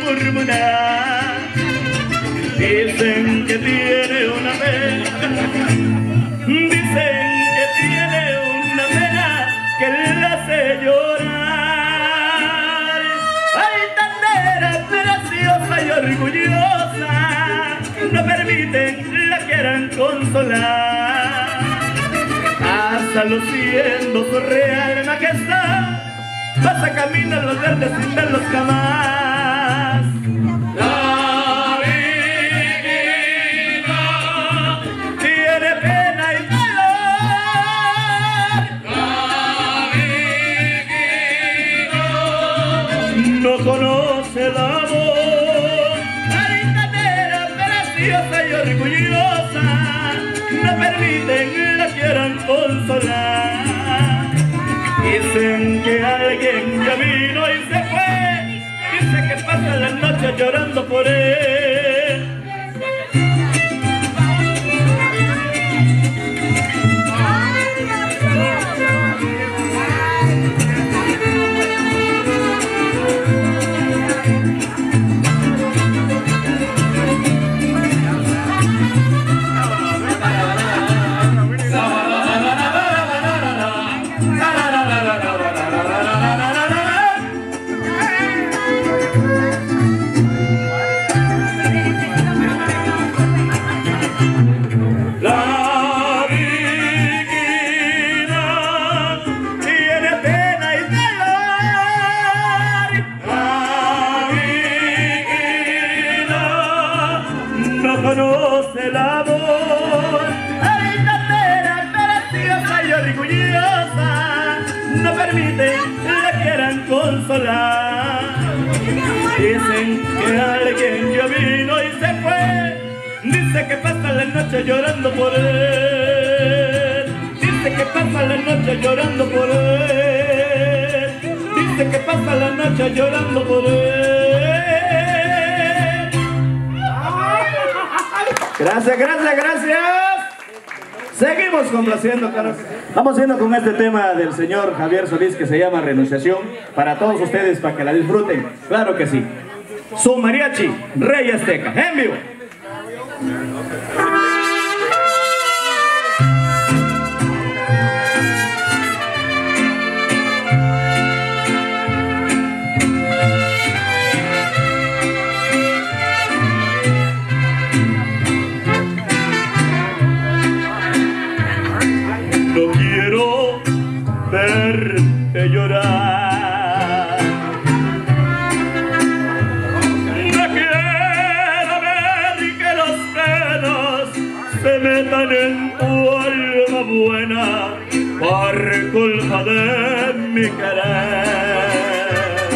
murmurar. Dicen que tiene una pena, dicen que tiene una pena que le hace llorar. Ay, tandera preciosa y orgullosa, no permiten la quieran consolar. Hasta luciendo su real majestad, pasa camino en los verdes sin verlos jamás. La Virgina tiene pena y dolor. La Virgina no conoce el amor. Maritanera preciosa y orgullosa, no permiten que la quieran consolar. Dicen que alguien ya vino y se fue, dice que pasa la noche llorando por él. Conoce el amor. Ay, tandera preciosa y orgullosa, no permiten la quieran consolar. Dicen que alguien ya vino y se fue, dice que pasa la noche llorando por él. Dice que pasa la noche llorando por él. Dice que pasa la noche llorando por él. Gracias, gracias, gracias. Seguimos complaciendo, claro. Vamos yendo con este tema del señor Javier Solís que se llama Renunciación. Para todos ustedes, para que la disfruten. Claro que sí. Su mariachi, Rey Azteca, en vivo. No quiero verte llorar, no quiero ver que los pelos se metan en tu alma buena por culpa de mi querer.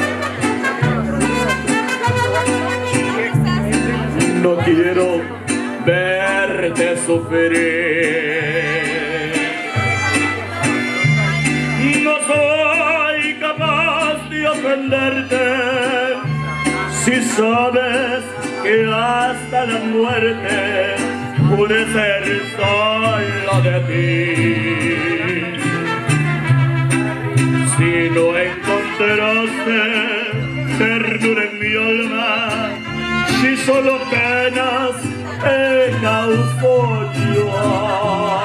No quiero verte sufrir. No soy capaz de ofenderte si sabes que hasta la muerte pude ser solo de ti. Si no encontraste ternura en mi alma, si solo penas he causado yo.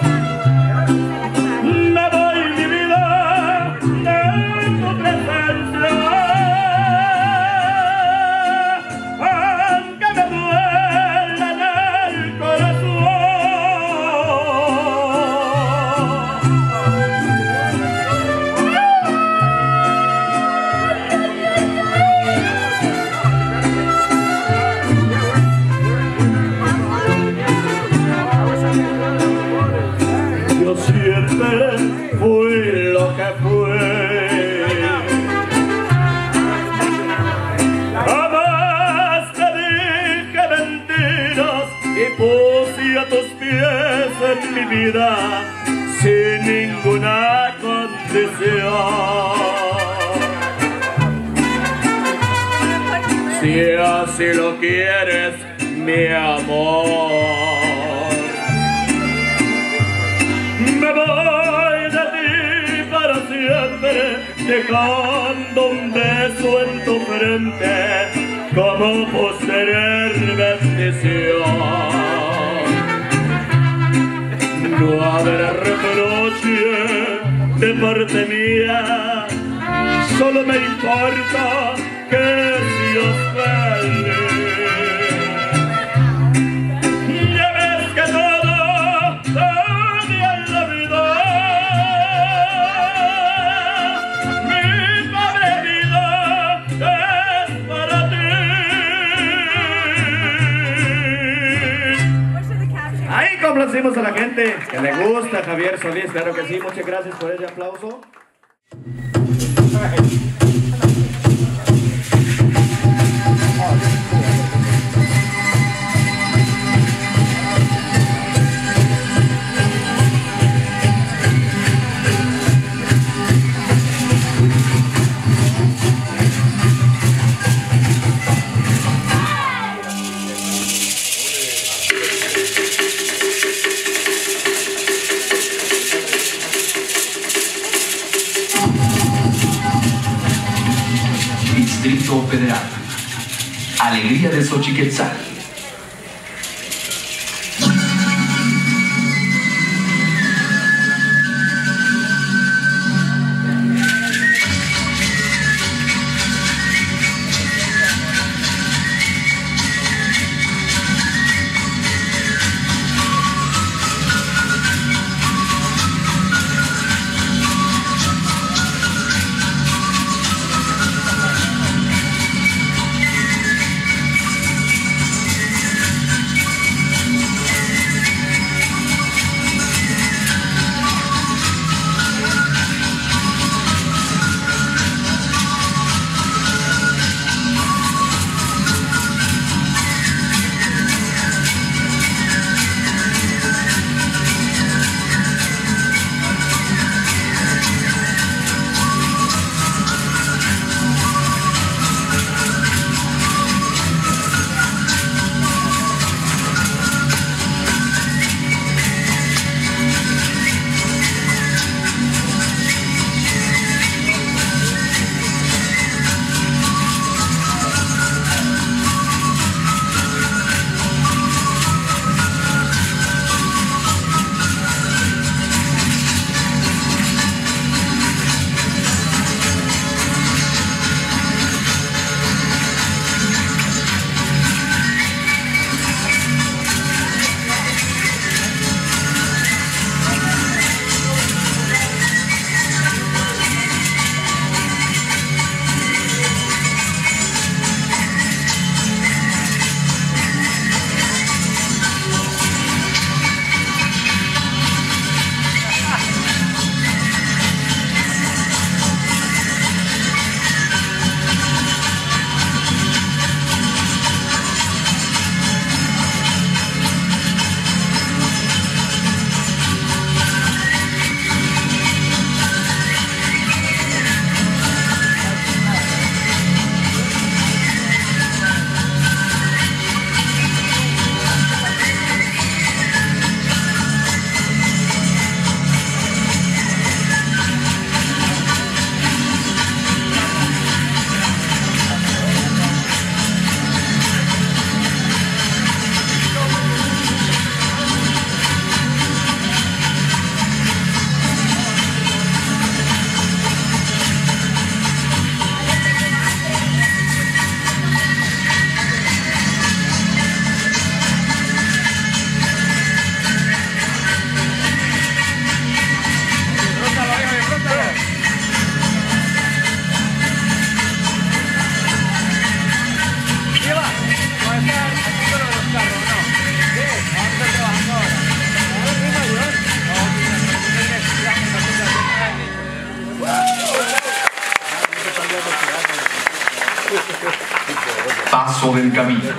Siempre fui lo que fui. Jamás te dije mentiras y puse a tus pies en mi vida sin ninguna condición. Si así lo quieres, mi amor, me voy de ti para siempre, dejando un beso en tu frente como posterior bendición. No habrá reproche de parte mía, solo me importa que Dios feliz. Ya ves que todo en la vida, mi pobre vida es para ti. Ahí complacimos a la gente que le gusta Javier Solís, claro que sí. Muchas gracias por ese aplauso. Distrito Federal. Alegría de Xochiquetzal. Paso del camino.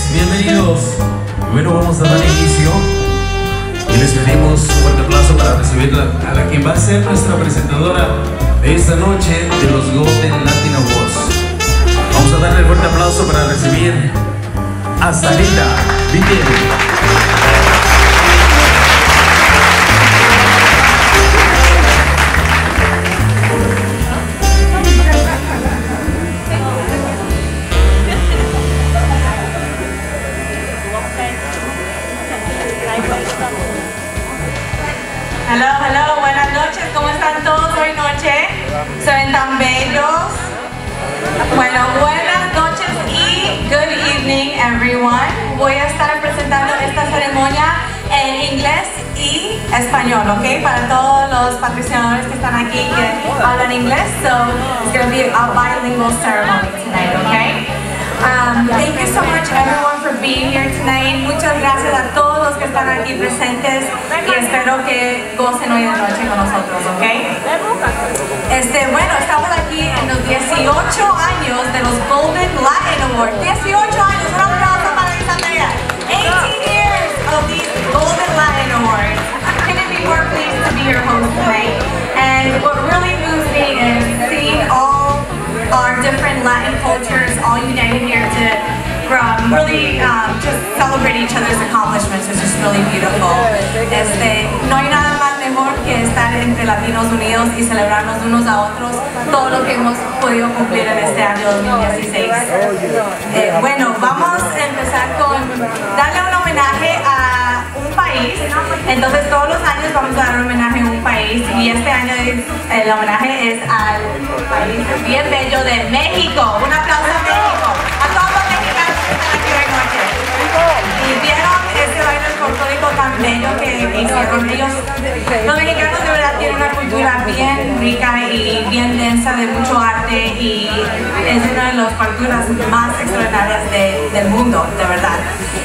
noches, bienvenidos. Bueno, vamos a dar inicio y les pedimos un fuerte aplauso para recibir a la quien va a ser nuestra presentadora de esta noche de los Golden Latin Awards. Vamos a darle un fuerte aplauso para recibir a Sarita Villel. Hello, buenas noches, ¿cómo están todos hoy noche? ¿Se ven tan bellos? Bueno, buenas noches y good evening everyone. Voy a estar presentando esta ceremonia en inglés y español, ¿ok? Para todos los patrocinadores que están aquí que hablan inglés, so it's going to be a bilingual ceremony tonight, ¿ok? Thank you so much everyone for being here tonight. Muchas gracias a todos los que están aquí presentes y espero que gocen hoy de noche con nosotros, ¿ok? Bueno, estamos aquí en los 18 años de los Golden Latin Awards. 18 años, un aplauso para Isabela. 18 years of these Golden Latin Awards. I couldn't be more pleased to be your host tonight. And what really moves me is seeing all our different Latin cultures all united here to really just celebrate each other's accomplishments. It's just really beautiful. No hay nada más mejor que estar entre Latinos unidos y celebrarnos unos a otros todo lo que hemos podido cumplir en este año 2016. Bueno, vamos a empezar con darle un homenaje a un país. Entonces todos los años vamos a dar un homenaje a un país y este año el homenaje es al país bien bello de México. Un aplauso a México. A todos los mexicanos que están aquí hoy noche. Y vieron ese baile folclórico tan bello que hicieron ellos. Los mexicanos de verdad tienen una cultura bien rica y bien densa de mucho arte y es una de las culturas más extraordinarias del mundo, de verdad.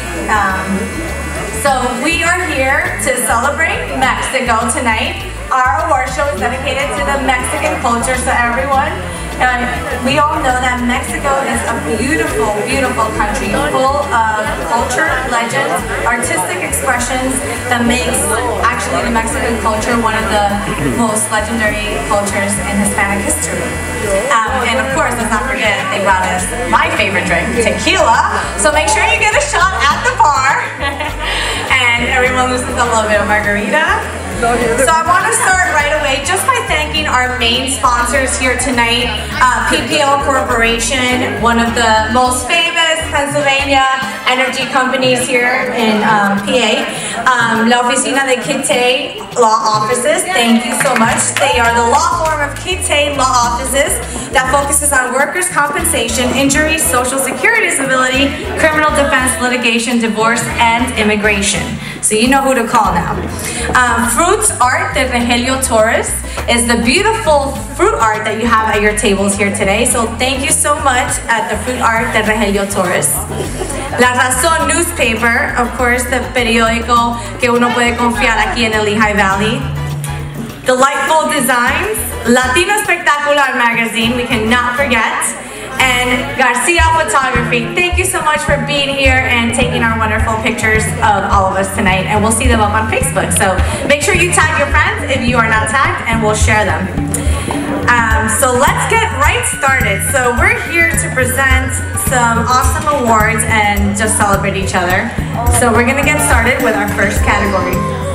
So we are here to celebrate Mexico tonight. Our award show is dedicated to the Mexican culture, so everyone, we all know that Mexico is a beautiful, beautiful country full of culture, legends, artistic expressions that makes actually the Mexican culture one of the most legendary cultures in Hispanic history. And of course, let's not forget, they brought us my favorite drink, tequila, so make sure you get a shot at the bar. And everyone listens a little bit of margarita. So I want to start right away just by thanking our main sponsors here tonight, PPL Corporation, one of the most famous Pennsylvania energy companies here in PA, La Oficina de Kitay Law Offices, thank you so much. They are the law firm of Kitay Law Offices that focuses on workers' compensation, injury, social security disability, criminal defense, litigation, divorce, and immigration. So you know who to call now. Fruits Art de Rogelio Torres is the beautiful fruit art that you have at your tables here today. So thank you so much at the Fruit Art de Rogelio Torres. La Razón Newspaper, of course, the periódico que uno puede confiar aquí en el Lehigh Valley. Delightful Designs, Latino Spectacular Magazine, we cannot forget. And Garcia Photography, thank you so much for being here and taking our wonderful pictures of all of us tonight. And we'll see them up on Facebook. So make sure you tag your friends if you are not tagged and we'll share them. So let's get right started. So we're here to present some awesome awards and just celebrate each other. So we're gonna get started with our first category.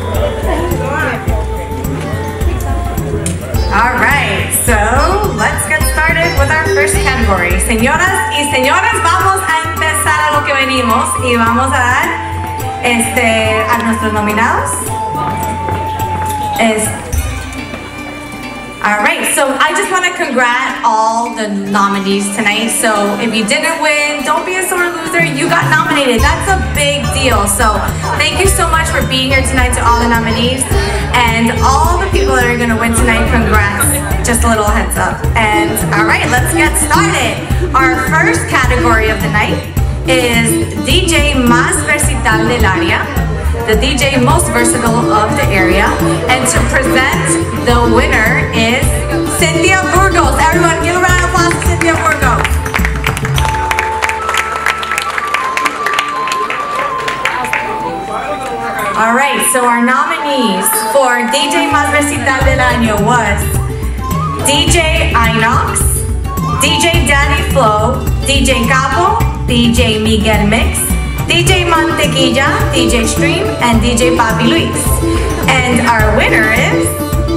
All right, so let's get started with our first category. Señoras y señores, vamos a empezar a lo que venimos y vamos a dar a nuestros nominados. All right, so I just want to congrat all the nominees tonight. So if you didn't win, don't be a sore loser. You got nominated. That's a big deal. So thank you so much for being here tonight to all the nominees. And all the people that are going to win tonight, congrats. Just a little heads up. And all right, let's get started. Our first category of the night is DJ Más Versátil del Área, the DJ most versatile of the area. And to present the winner is Cynthia Burgos. Everyone give a round of applause to Cynthia Burgos. recital del año was DJ Inox, DJ Danny Flow, DJ Capo, DJ Miguel Mix, DJ Mantequilla, DJ Stream, and DJ Papi Luis. And our winner is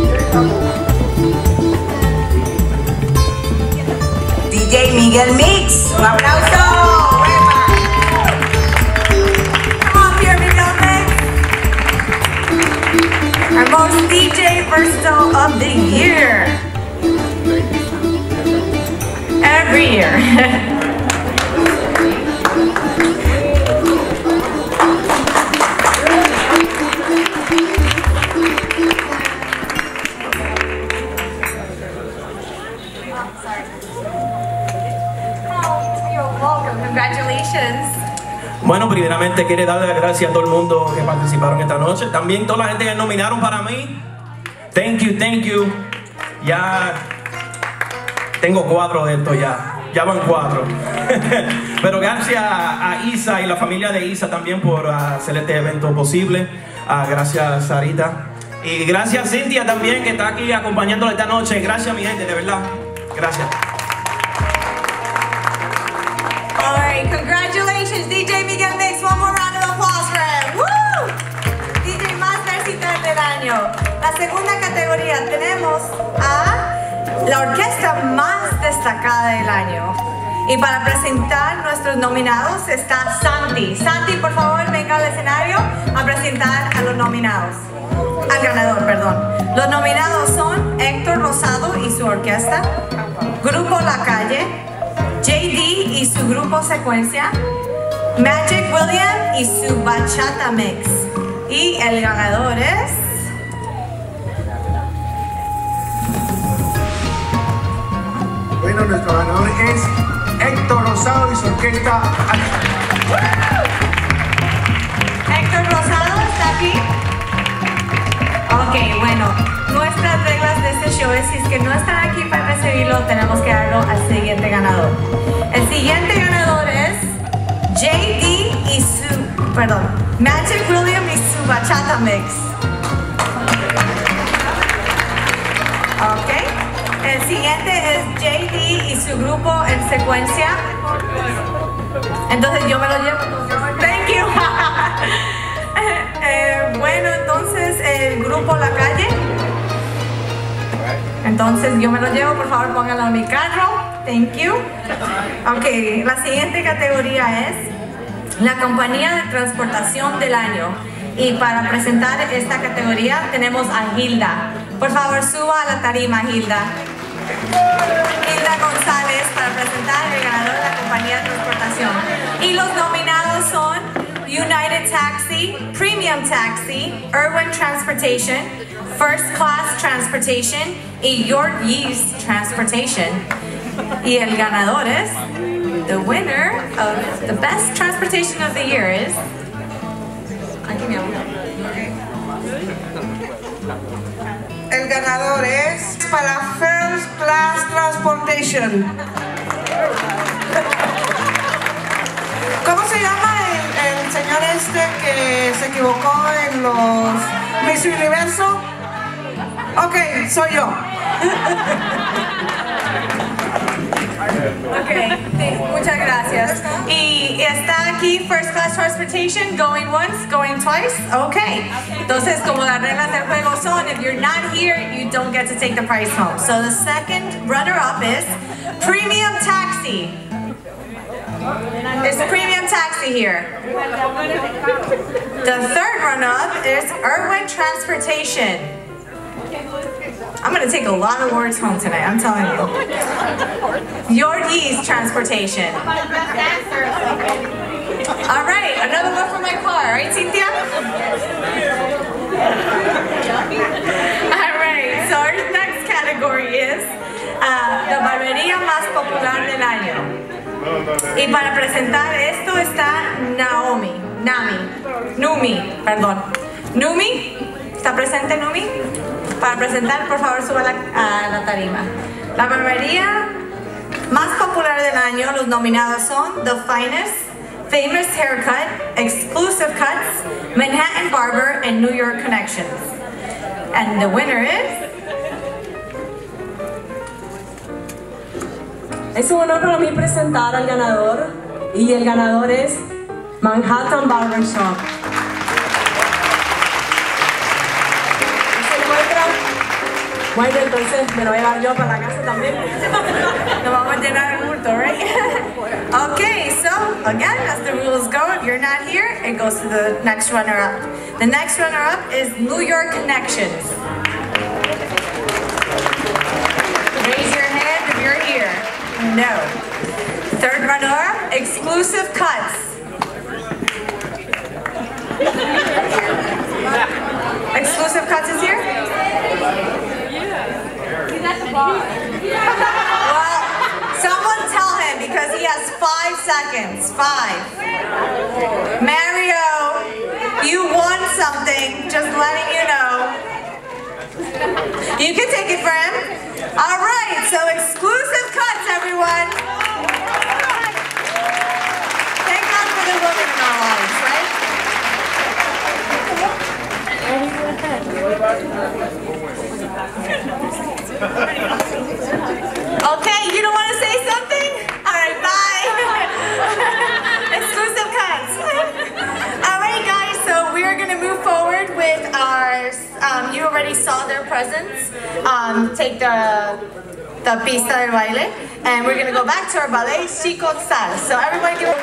DJ Miguel Mix. Un aplauso. Come on here, Miguel Mix. Our most DJ versatile of the year. Every year. Bueno, primeramente quiero darle las gracias a todo el mundo que participaron esta noche. También toda la gente que nominaron para mí. Thank you, thank you. Ya tengo 4 de estos ya. Ya van 4. Pero gracias a Isa y la familia de Isa también por hacer este evento posible. Gracias, Sarita. Y gracias, Cintia, también, que está aquí acompañándola esta noche. Gracias, mi gente, de verdad. Gracias. All right, congratulations, DJ Miguel Mix. One more round of applause for him. Woo! DJ más versatile del año. La segunda categoría tenemos a la orquesta más destacada del año. Y para presentar nuestros nominados está Santi. Santi, por favor, venga al escenario a presentar a los nominados. Al ganador, perdón. Los nominados son Héctor Rosado y su orquesta, Grupo La Calle, JD y su grupo Secuencia, Magic William y su Bachata Mix. Y el ganador es... Bueno, nuestro ganador es Héctor Rosado y su orquesta. Héctor Rosado está aquí. Ok, bueno, nuestras reglas de este show es si es que no están aquí para recibirlo, tenemos que darlo al siguiente ganador. El siguiente ganador es JD y su, perdón, Magic William y su Bachata Mix. Ok, el siguiente es JD y su grupo en Secuencia. Entonces yo me lo llevo. Thank you. Bueno, entonces el grupo La Calle. Entonces yo me lo llevo, por favor pónganlo en mi carro. Thank you. Ok, la siguiente categoría es la compañía de transportación del año. Y para presentar esta categoría tenemos a Hilda. Por favor suba a la tarima, Hilda. Hilda González para presentar el ganador de la compañía de transportación. Y los nominados son United Taxi, Premium Taxi, Irwin Transportation, First Class Transportation y York Yeast Transportation. Y el ganador es, the winner of the best transportation of the year is, aquí mi amor. El ganador es para First Class Transportation. ¿Cómo se llama el señor este que se equivocó en los Miss Universo? Ok, soy yo. Ok, muchas gracias. Y está aquí First Class Transportation, going once, going twice. Ok, entonces como las reglas del juego son, if you're not here, you don't get to take the prize home. So the second runner-up is Premium Taxi. Is Premium Taxi here? The third runner-up is Irwin Transportation. I'm going to take a lot of words home tonight, I'm telling you. York Yeast Transportation. All right, another one from my car, right, Cynthia? All right, so our next category is la barbería más popular del año. Y para presentar esto está Numi, ¿está presente Numi? Para presentar, por favor, suba a la tarima. La barbería más popular del año, los nominados son The Finest, Famous Haircut, Exclusive Cuts, Manhattan Barber, and New York Connections. And the winner is... Es un honor para mí presentar al ganador, y el ganador es Manhattan Barbershop. ¿Se encuentra? Bueno, entonces me lo voy a llevar yo para la casa también. Nos vamos a llenar el bulto, right? Okay, so again, as the rules go, if you're not here, it goes to the next runner-up. The next runner-up is New York Connections. Raise your hand if you're here. No. Third runner-up, Exclusive Cuts. Exclusive Cuts is here? He's at the bar. Well, someone tell him because he has 5 seconds. 5. Mario, you won something, just letting you know. You can take it for him. All right, so Exclusive Cuts, everyone. Thank God for the women in our lives, right? Okay, you don't want to say something? All right, bye. Exclusive Cuts. All right, guys, so we're going to move forward with our, you already saw their presents. Take the pista del baile, and we're going to go back to our ballet, Chicotzal. So everybody give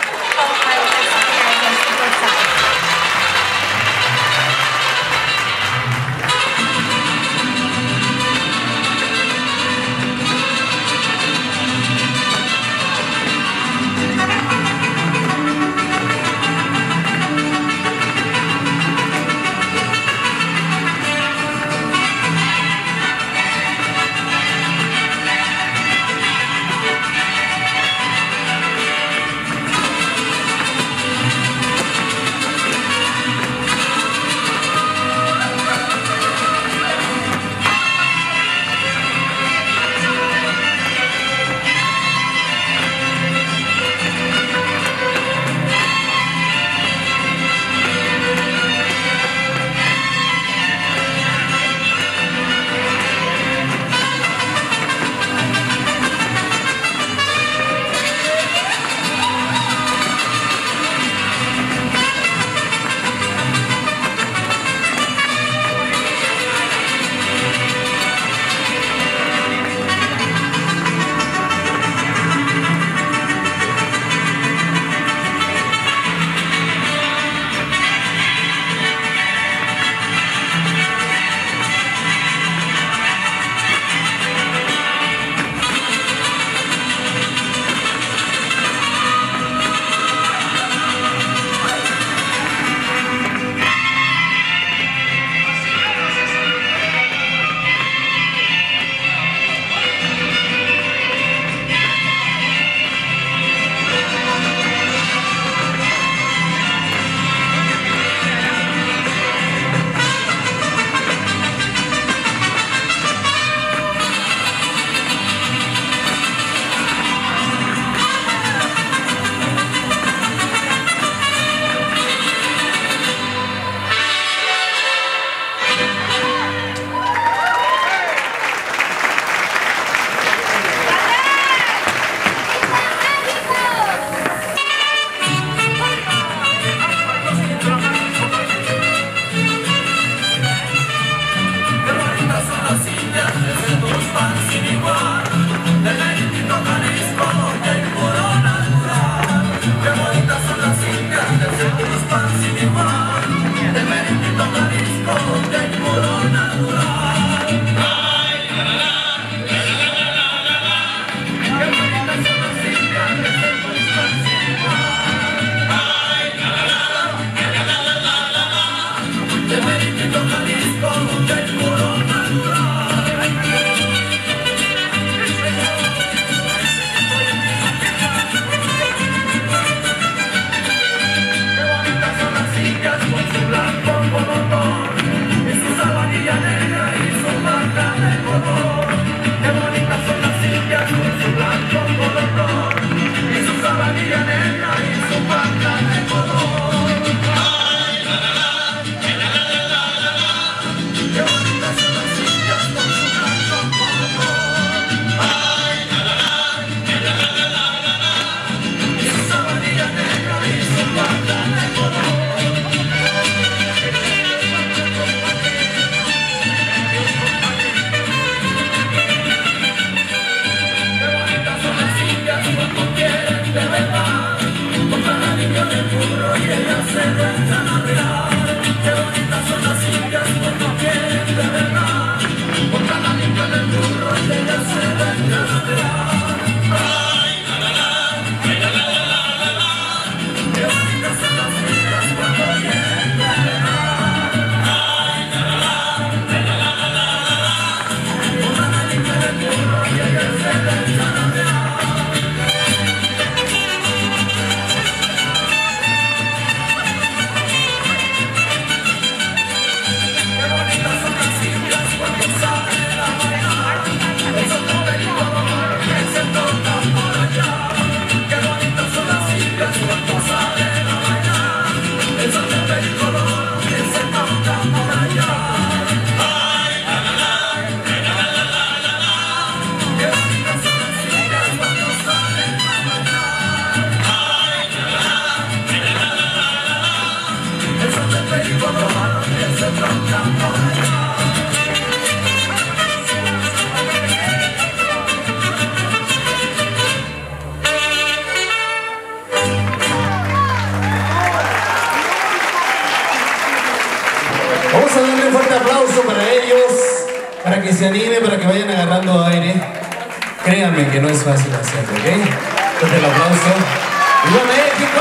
se anime, para que vayan agarrando aire. Créanme que no es fácil hacerlo, ¿ok? Entonces el aplauso. ¡Viva México!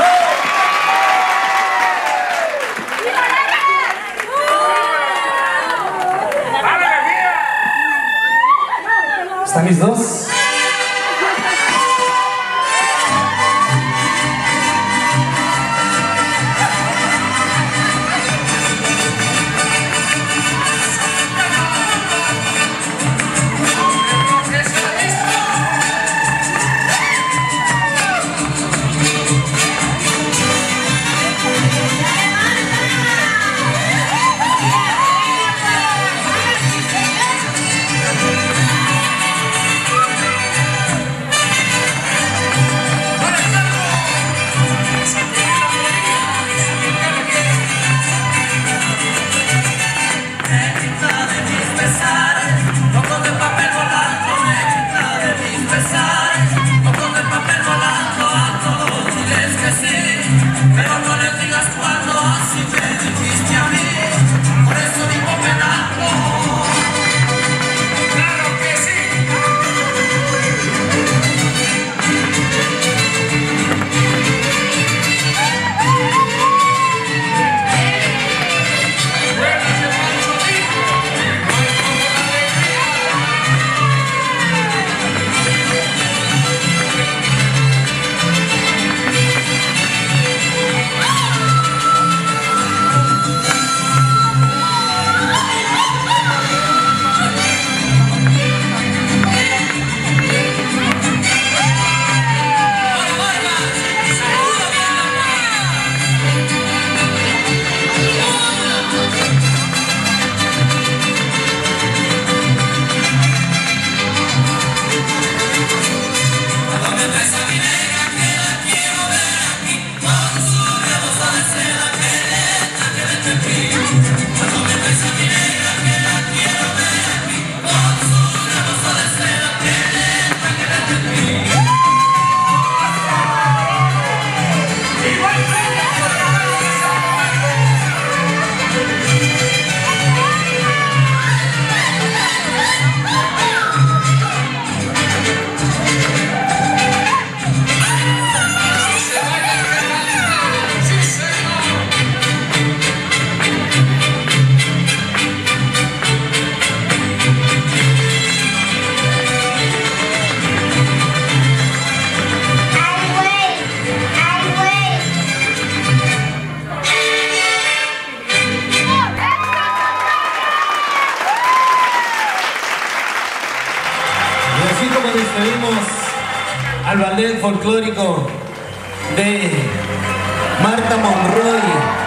¿Están listos? Despedimos al ballet folclórico de Marta Monroy,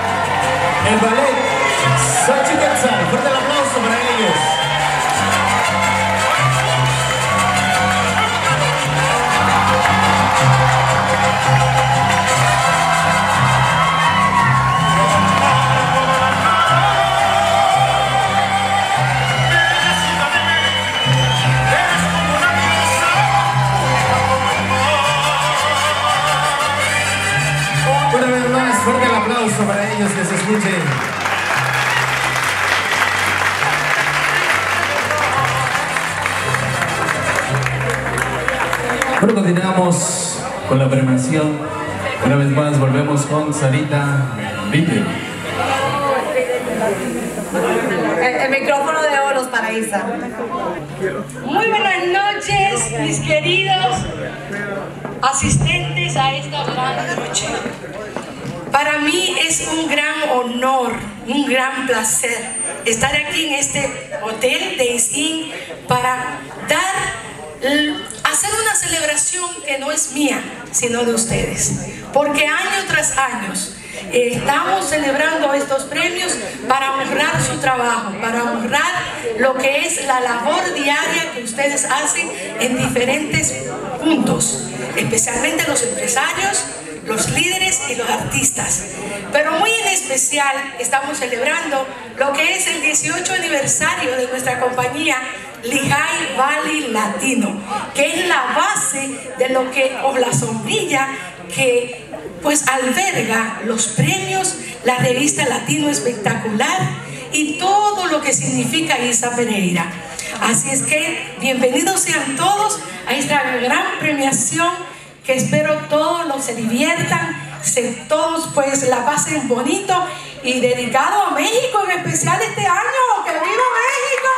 el ballet Xochiquetzal. Fuerte el aplauso para ellos. Fuerte el aplauso para ellos, que se escuchen. Bueno, continuamos con la premiación. Una vez más volvemos con Sarita Vídeo. El micrófono de oro para Isa. Muy buenas noches, mis queridos asistentes a esta gran noche. Para mí es un gran honor, un gran placer estar aquí en este hotel Days Inn para hacer una celebración que no es mía, sino de ustedes. Porque año tras año estamos celebrando estos premios para honrar su trabajo, para honrar lo que es la labor diaria que ustedes hacen en diferentes puntos, especialmente los empresarios, los líderes y los artistas. Pero muy en especial estamos celebrando lo que es el 18 aniversario de nuestra compañía Lehigh Valley Latino, que es la base de lo que, o la sombrilla que pues alberga los premios, la revista Latino Espectacular y todo lo que significa Isa Pereira. Así es que bienvenidos sean todos a esta gran premiación, que espero todos se diviertan, todos pues la pasen bonito, y dedicado a México en especial este año. ¡Que viva México!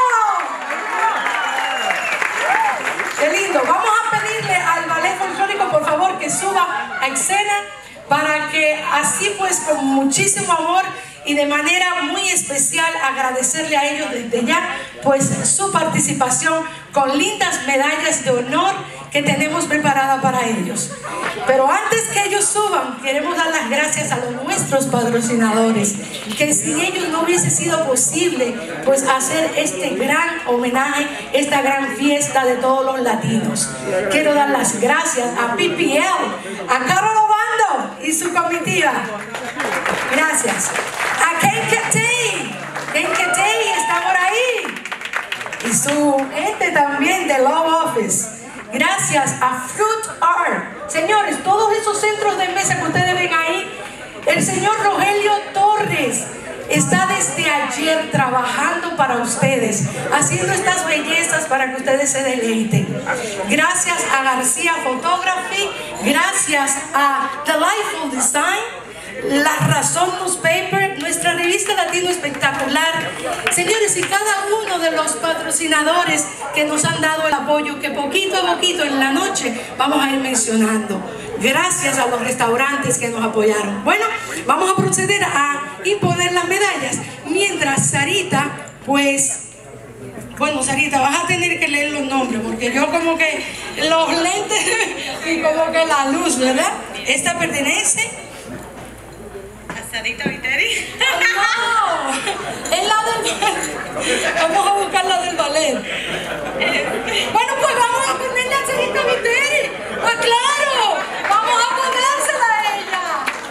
¡Qué lindo! Vamos a pedirle al ballet folclórico por favor que suba a escena, para que así pues con muchísimo amor y de manera muy especial agradecerle a ellos desde ya pues su participación con lindas medallas de honor que tenemos preparada para ellos. Pero antes que ellos suban, queremos dar las gracias a nuestros patrocinadores, que sin ellos no hubiese sido posible pues hacer este gran homenaje, esta gran fiesta de todos los latinos. Quiero dar las gracias a PPL, a Carol Obando y su comitiva. Gracias. A Kenketei está por ahí, y su gente también de Law Office. Gracias a Fruit Art. Señores, todos esos centros de mesa que ustedes ven ahí, el señor Rogelio Torres está desde ayer trabajando para ustedes, haciendo estas bellezas para que ustedes se deleiten. Gracias a García Photography, gracias a Delightful Design, La Razón Newspaper, nuestra revista Latino Espectacular. Señores, y cada uno de los patrocinadores que nos han dado el apoyo, que poquito a poquito en la noche vamos a ir mencionando. Gracias a los restaurantes que nos apoyaron. Bueno, vamos a proceder a imponer las medallas. Mientras Sarita, pues... Bueno, Sarita, vas a tener que leer los nombres, porque yo como que los lentes y como que la luz, ¿verdad? Esta pertenece... Sarita Viteri. ¡No! Es la del... Vamos a buscar la del ballet. Bueno, pues vamos a ponerle a Sarita Viteri. Pues claro, vamos a ponérsela a ella.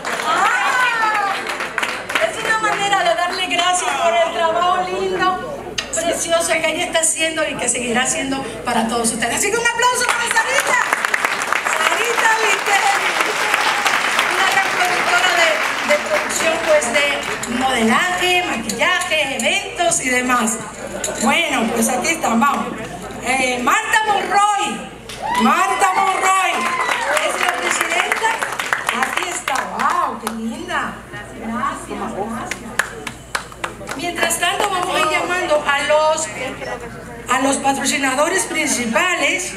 Es una manera de darle gracias por el trabajo lindo, precioso que ella está haciendo y que seguirá haciendo para todos ustedes. Así que un aplauso para Sarita. Sarita Viteri, una gran productora de producción pues de modelaje, maquillaje, eventos y demás. Bueno, pues aquí están, vamos. Marta Monroy es la presidenta. Aquí está, wow, qué linda. Gracias. Mientras tanto vamos a ir llamando a los patrocinadores principales.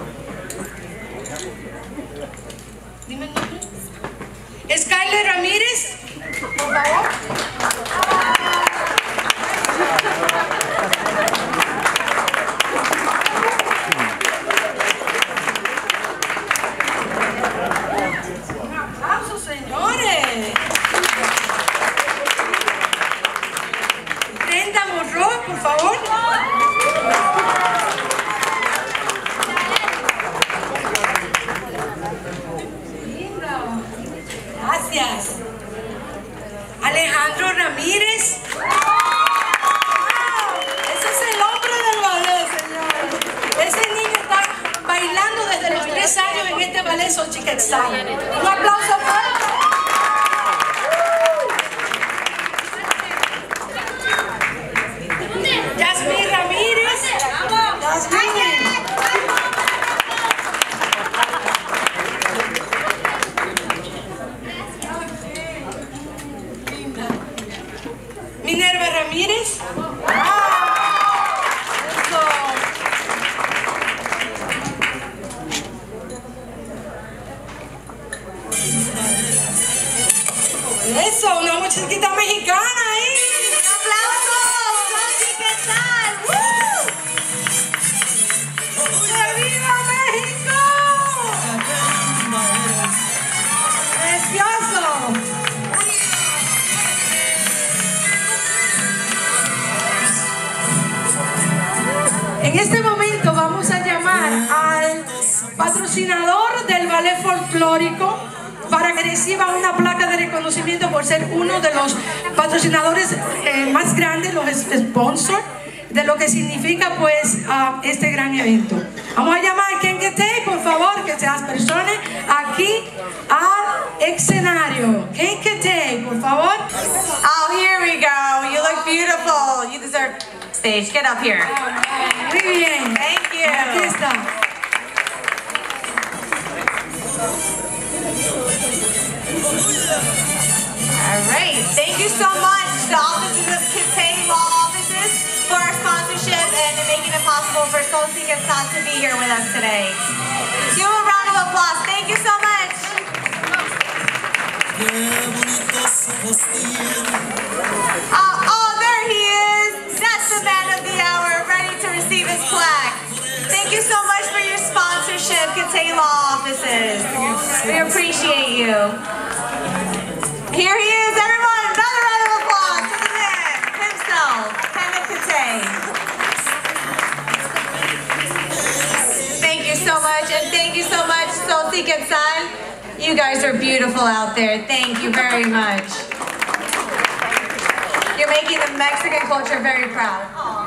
Dime el nombre. Skyler Ramírez, por favor. Un aplauso, señores. Brenda Morro, por favor. Gracias. Alejandro Ramírez. Ese es el hombre del ballet, señores. Ese niño está bailando desde los 3 años en este ballet Xochiquetzal. Un aplauso fuerte. Yasmín Ramírez. Yasmín. Minerva Ramírez. Eso, una muchachita mexicana ahí. Un aplauso. ¿Qué tal? ¡Que viva México! ¡Precioso! En este momento vamos a llamar al patrocinador del ballet folclórico para que reciba una placa de reconocimiento por ser uno de los patrocinadores más grandes, los sponsors, de lo que significa pues este gran evento. Vamos a llamar a Kenketei, por favor, que se las personas aquí al escenario. Kenketei, por favor. Oh, here we go. You look beautiful. You deserve stage. Get up here. Muy bien. Thank you. Aquí está. All right. Thank you so much to the offices of Kitay Law Offices for our sponsorship and making it possible for Solti Quetzal to be here with us today. Give a round of applause. Thank you so much. Oh, there he is. That's the man of the hour, ready to receive his plaque. Thank you so much for your sponsorship, Kitay Law Offices. We appreciate you. Here he is, everyone. Another round of applause to the man himself, Kenneth Kitay. Thank you so much, and thank you so much, Solti Quetzal. You guys are beautiful out there. Thank you very much. You're making the Mexican culture very proud.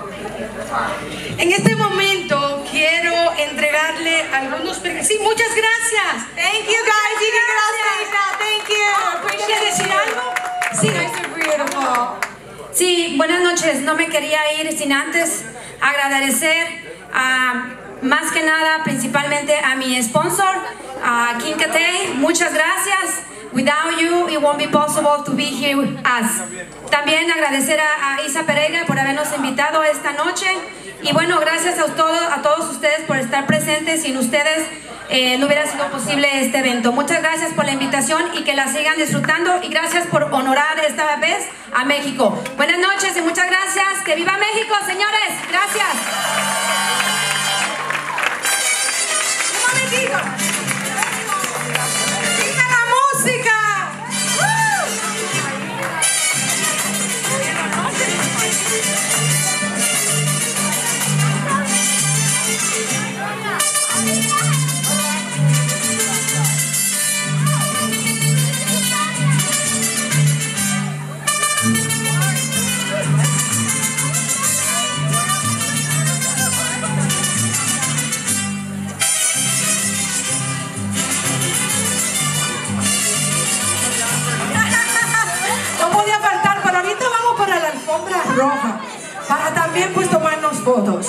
En este momento quiero entregarle algunos premios. Sí, muchas gracias. Thank you guys. You can get off stage now. Thank you. ¿Quiere decir algo? Sí, you guys are beautiful. Sí, buenas noches. No me quería ir sin antes agradecer más que nada, principalmente a mi sponsor, a King Kitay. Muchas gracias. Without you, it won't be possible to be here with us. También agradecer a Isa Pereira por habernos invitado esta noche. Y bueno, gracias a todos ustedes por estar presentes. Sin ustedes no hubiera sido posible este evento. Muchas gracias por la invitación y que la sigan disfrutando. Y gracias por honorar esta vez a México. Buenas noches y muchas gracias. ¡Que viva México, señores! Gracias. Un momentito. ¡Viva la música! Roja, para también pues tomarnos fotos.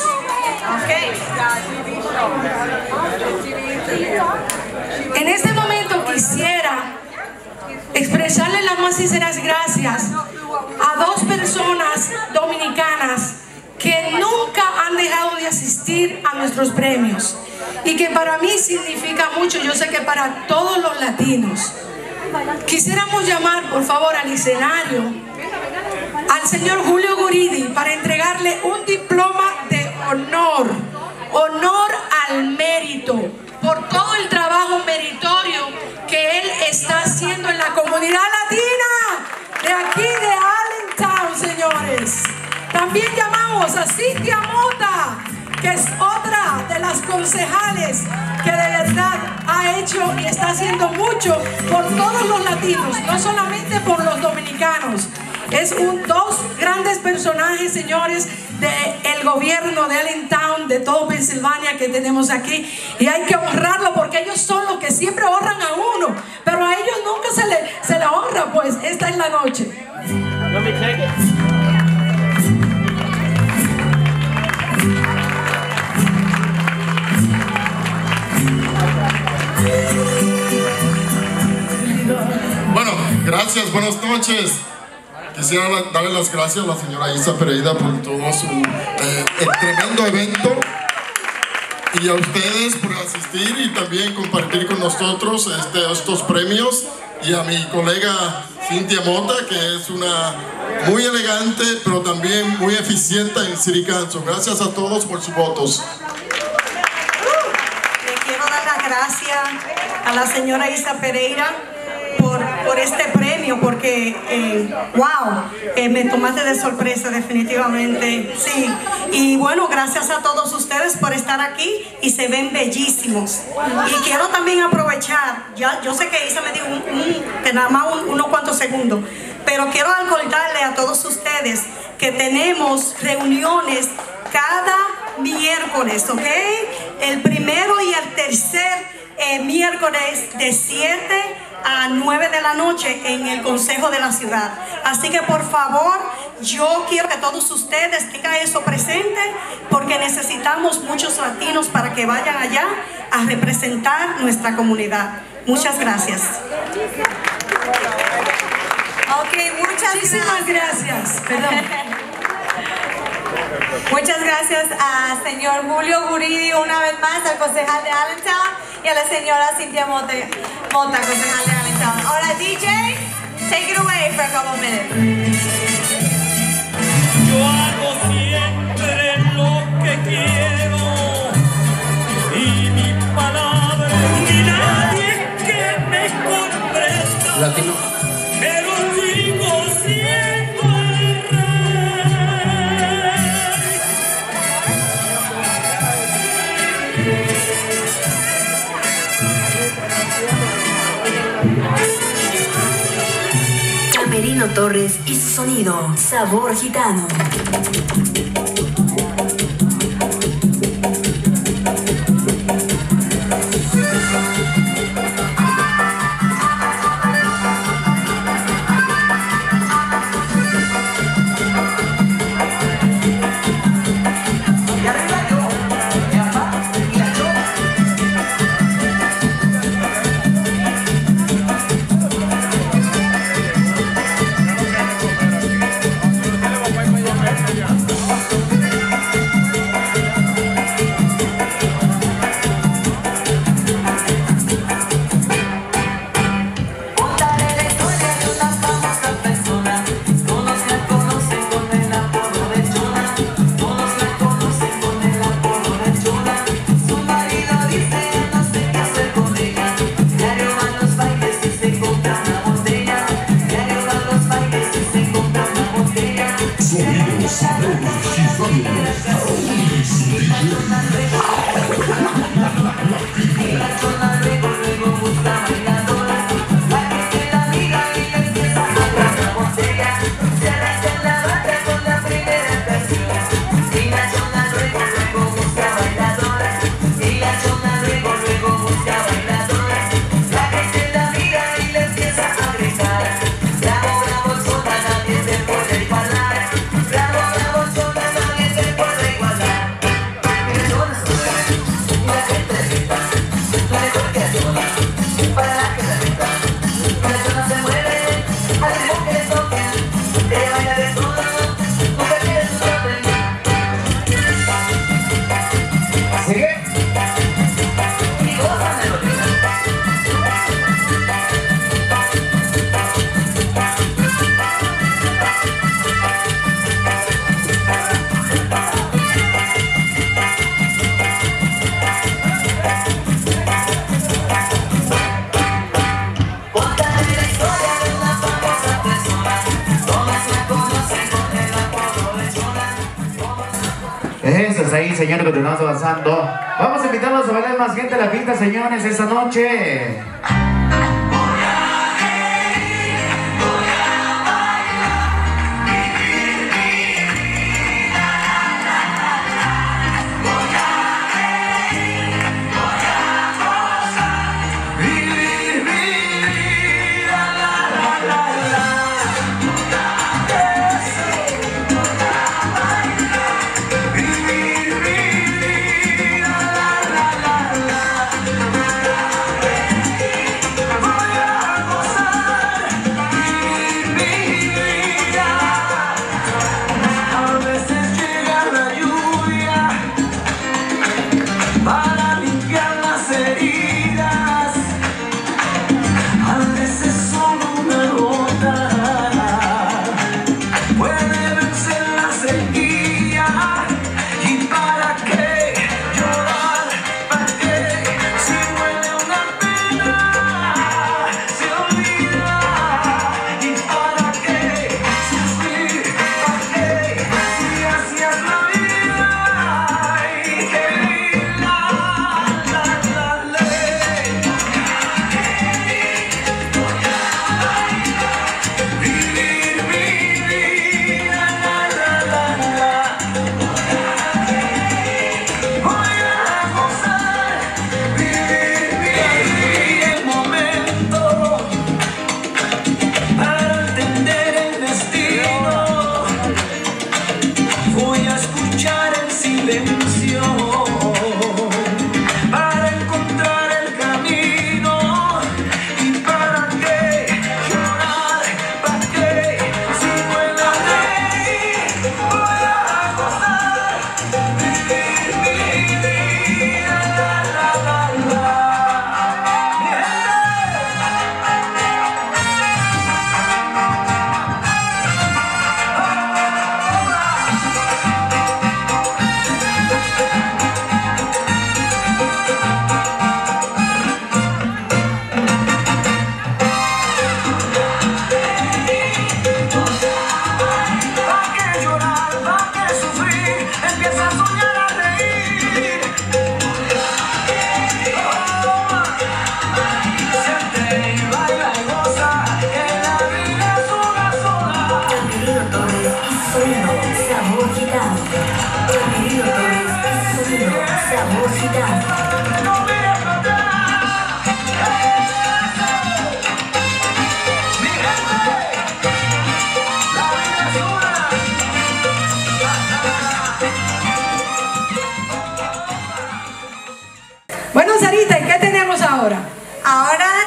En este momento quisiera expresarle las más sinceras gracias a dos personas dominicanas que nunca han dejado de asistir a nuestros premios y que para mí significa mucho, yo sé que para todos los latinos. Quisiéramos llamar por favor al escenario al señor Julio Guridi para entregarle un diploma de honor al mérito por todo el trabajo meritorio que él está haciendo en la comunidad latina de aquí de Allentown, señores. También llamamos a Cintia Mota, que es otra de las concejales que de verdad ha hecho y está haciendo mucho por todos los latinos, no solamente por los dominicanos. Es dos grandes personajes, señores, del gobierno de Allentown, de todo Pensilvania que tenemos aquí. Y hay que honrarlo porque ellos son los que siempre honran a uno. Pero a ellos nunca se le honra, pues esta es la noche. Bueno, gracias, buenas noches. Quisiera darle las gracias a la señora Isa Pereira por todo el tremendo evento y a ustedes por asistir y también compartir con nosotros estos premios, y a mi colega Cintia Mota, que es una muy elegante pero también muy eficiente en City Council. Gracias a todos por sus votos. Le quiero dar las gracias a la señora Isa Pereira por este premio, porque wow, me tomaste de sorpresa definitivamente, sí. Y bueno, gracias a todos ustedes por estar aquí y se ven bellísimos. Y quiero también aprovechar, yo sé que Isa me dio que nada más unos cuantos segundos, pero quiero acordarle a todos ustedes que tenemos reuniones cada miércoles, ¿ok? El primero y el tercer miércoles de 7 a 9 de la noche en el Consejo de la Ciudad. Así que por favor, yo quiero que todos ustedes tengan eso presente, porque necesitamos muchos latinos para que vayan allá a representar nuestra comunidad. Muchas gracias. Ok, muchísimas gracias. Perdón. Muchas gracias a señor Julio Guridi una vez más, al concejal de Allentown, y a la señora Cintia Mota, concejal de Allentown. Ahora DJ, take it away for a couple minutes. Yo hago siempre lo que quiero y mi palabra ni nadie que me comprenda. Latino. Pero sigo siendo el Camerino Torres y su sonido, Sabor Gitano. Eso es ahí, señores, continuamos avanzando. Vamos a invitarlos a bailar más gente a la pista, señores, esta noche. Voy a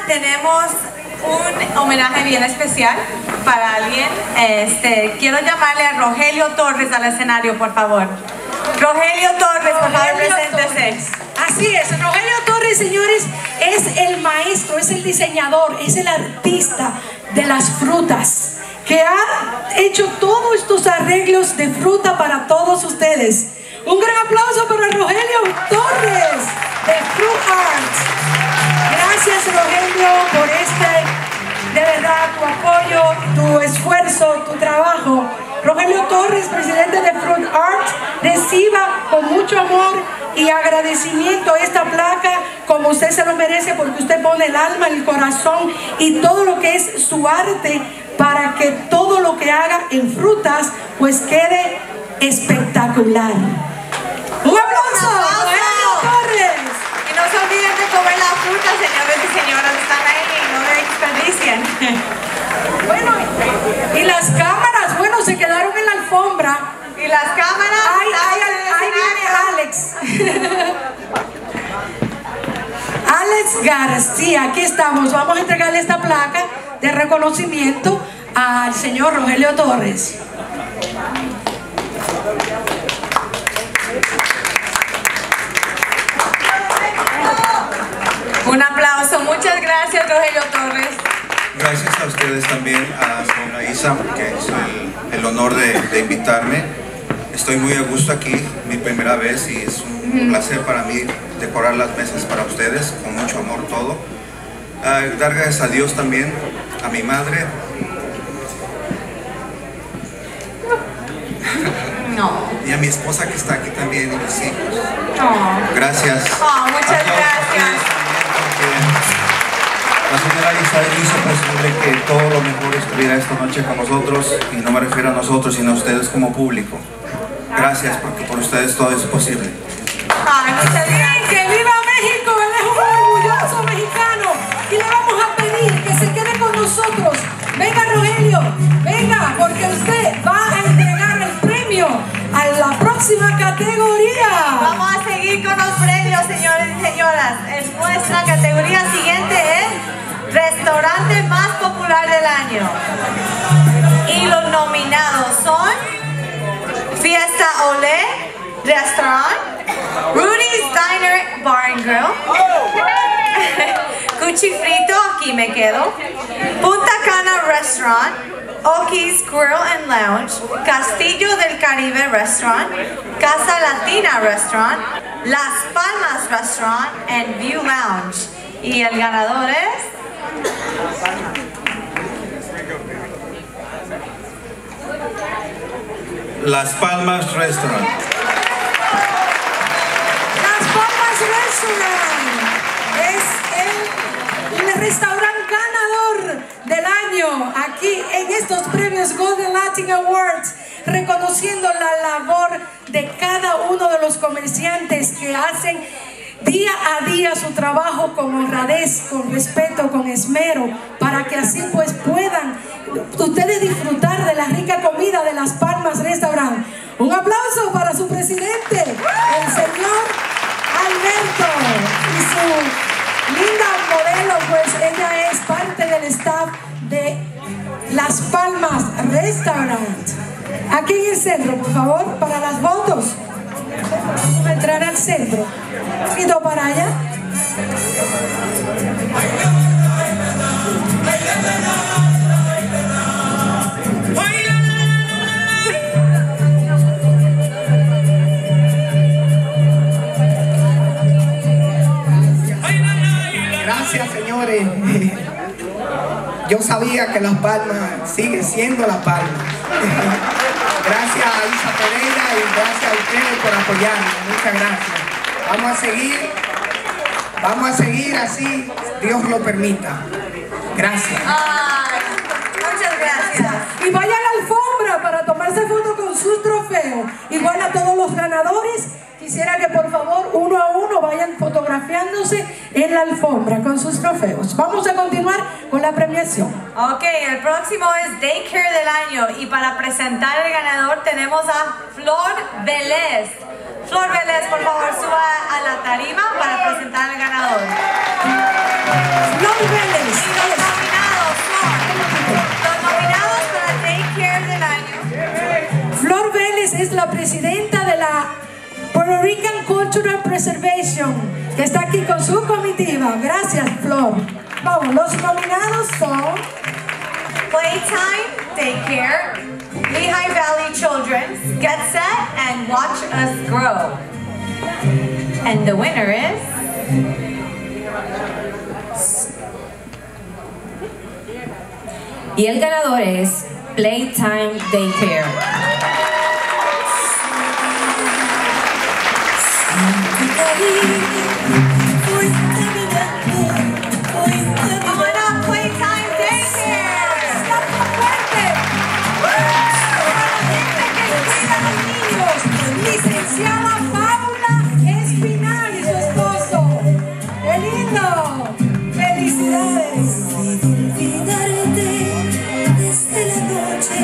tenemos un homenaje bien especial para alguien. Quiero llamarle a Rogelio Torres al escenario, por favor. Rogelio Torres, por favor, preséntese. Así es, Rogelio Torres, señores, es el maestro, es el diseñador, es el artista de las frutas, que ha hecho todos estos arreglos de fruta para todos ustedes. Un gran aplauso para Rogelio Torres de Fruit Arts. Gracias, Rogelio, por de verdad, tu apoyo, tu esfuerzo, tu trabajo. Rogelio Torres, presidente de Fruit Arts, reciba con mucho amor y agradecimiento esta placa como usted se lo merece, porque usted pone el alma, el corazón y todo lo que es su arte para que todo lo que haga en frutas pues quede espectacular. ¡Un aplauso! ¡Rogelio Torres! Y no se olviden de comer la fruta, señores y señoras, están ahí y no desperdicien. Bueno, y las cámaras, bueno, se quedaron en la alfombra. Y las cámaras. Ahí viene Alex. Alex García, aquí estamos. Vamos a entregarle esta placa de reconocimiento al señor Rogelio Torres. Un aplauso. Muchas gracias, Rogelio Torres. Gracias a ustedes también, a señora Isa, porque es el honor de invitarme. Estoy muy a gusto aquí, mi primera vez, y es un placer para mí decorar las mesas para ustedes, con mucho amor todo. Dar gracias a Dios también, a mi madre. Y a mi esposa que está aquí también, y mis hijos. Gracias. Muchas gracias. La señora Isa hizo posible que todo lo mejor estuviera esta noche con nosotros, y no me refiero a nosotros, sino a ustedes como público. Gracias, porque por ustedes todo es posible. Muchas gracias. ¡Que viva México! Él es un orgulloso mexicano y le vamos a pedir que se quede con nosotros. Venga, Rogelio, venga, porque usted va a entregar el premio a la próxima categoría. Vamos a seguir con los premios, señores y señoras. En nuestra categoría siguiente es Restaurante Más Popular del Año. Y los nominados son Fiesta Olé Restaurant, Rudy's Diner Bar and Grill, Cuchifrito, aquí me quedo, Punta Cana Restaurant, Oki's Grill and Lounge, Castillo del Caribe Restaurant, Casa Latina Restaurant, Las Palmas Restaurant and View Lounge. Y el ganador es... Las Palmas Restaurant. Las Palmas Restaurant es el restaurante ganador del año aquí en estos premios Golden Latin Awards, reconociendo la labor de cada uno de los comerciantes que hacen día a día su trabajo con honradez, con respeto, con esmero, para que así pues puedan ustedes disfrutar de la rica comida de Las Palmas Restaurant. Un aplauso para su presidente, el señor Alberto, y su linda modelo, pues ella es parte del staff de Las Palmas Restaurant. Aquí en el centro, por favor, para las fotos. Vamos a entrar al centro. Y dos para allá. Gracias, señores. Yo sabía que Las Palmas sigue siendo Las Palmas. Gracias a Isa Pereira y gracias a ustedes por apoyarnos. Muchas gracias. Vamos a seguir así, Dios lo permita. Gracias. Muchas gracias. Y vaya a la alfombra para tomarse foto con sus trofeos. Igual a todos los ganadores, quisiera que por favor uno a uno vayan fotografiándose en la alfombra con sus trofeos. Vamos a continuar con la premiación. Ok, el próximo es Daycare del Año, y para presentar el ganador tenemos a Flor Vélez. Flor Vélez, por favor, suba a la tarima para presentar al ganador. Flor Vélez. Puerto Rican Cultural Preservation, que está aquí con su comitiva. Gracias, Flor. Vamos, los nominados son Playtime Daycare, Lehigh Valley Children's, Get Set, and Watch Us Grow. And the winner is... Y el ganador es Playtime Daycare. Licenciada Paula Espinal y su esposo. ¡Qué lindo! ¡Felicidades! Olvidarte desde la noche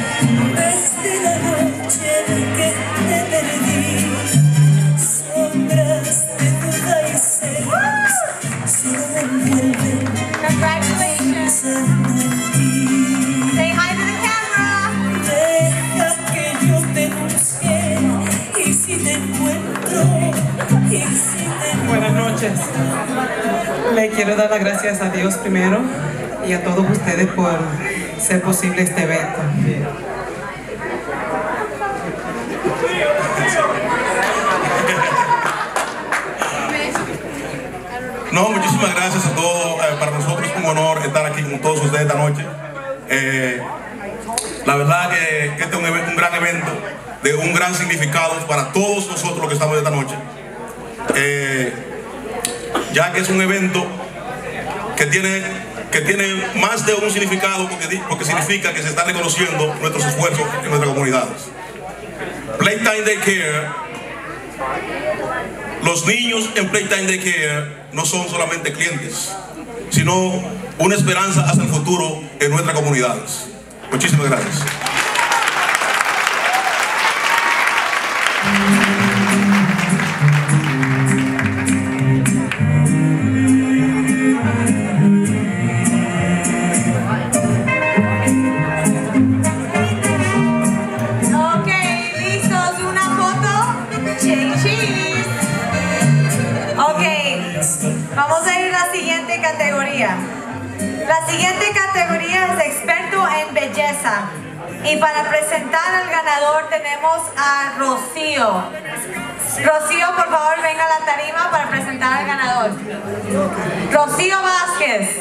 que te perdí. Sombras de duda y celos solo me envuelven. Congratulations! Say hi to the camera! Deja que yo te busque. Y si te encuentro, Buenas noches. Le quiero dar las gracias a Dios primero y a todos ustedes por ser posible este evento. No, muchísimas gracias a todos. Para nosotros es un honor estar aquí con todos ustedes esta noche. La verdad que este es un gran evento de un gran significado para todos nosotros los que estamos esta noche, ya que es un evento que tiene más de un significado, porque significa que se están reconociendo nuestros esfuerzos en nuestras comunidades. Playtime Daycare, los niños en Playtime Daycare no son solamente clientes, sino una esperanza hacia el futuro en nuestras comunidades. Muchísimas gracias. Vamos a ir a la siguiente categoría. La siguiente categoría es experto en belleza. Y para presentar al ganador tenemos a Rocío. Rocío, por favor, venga a la tarima para presentar al ganador. Rocío Vázquez.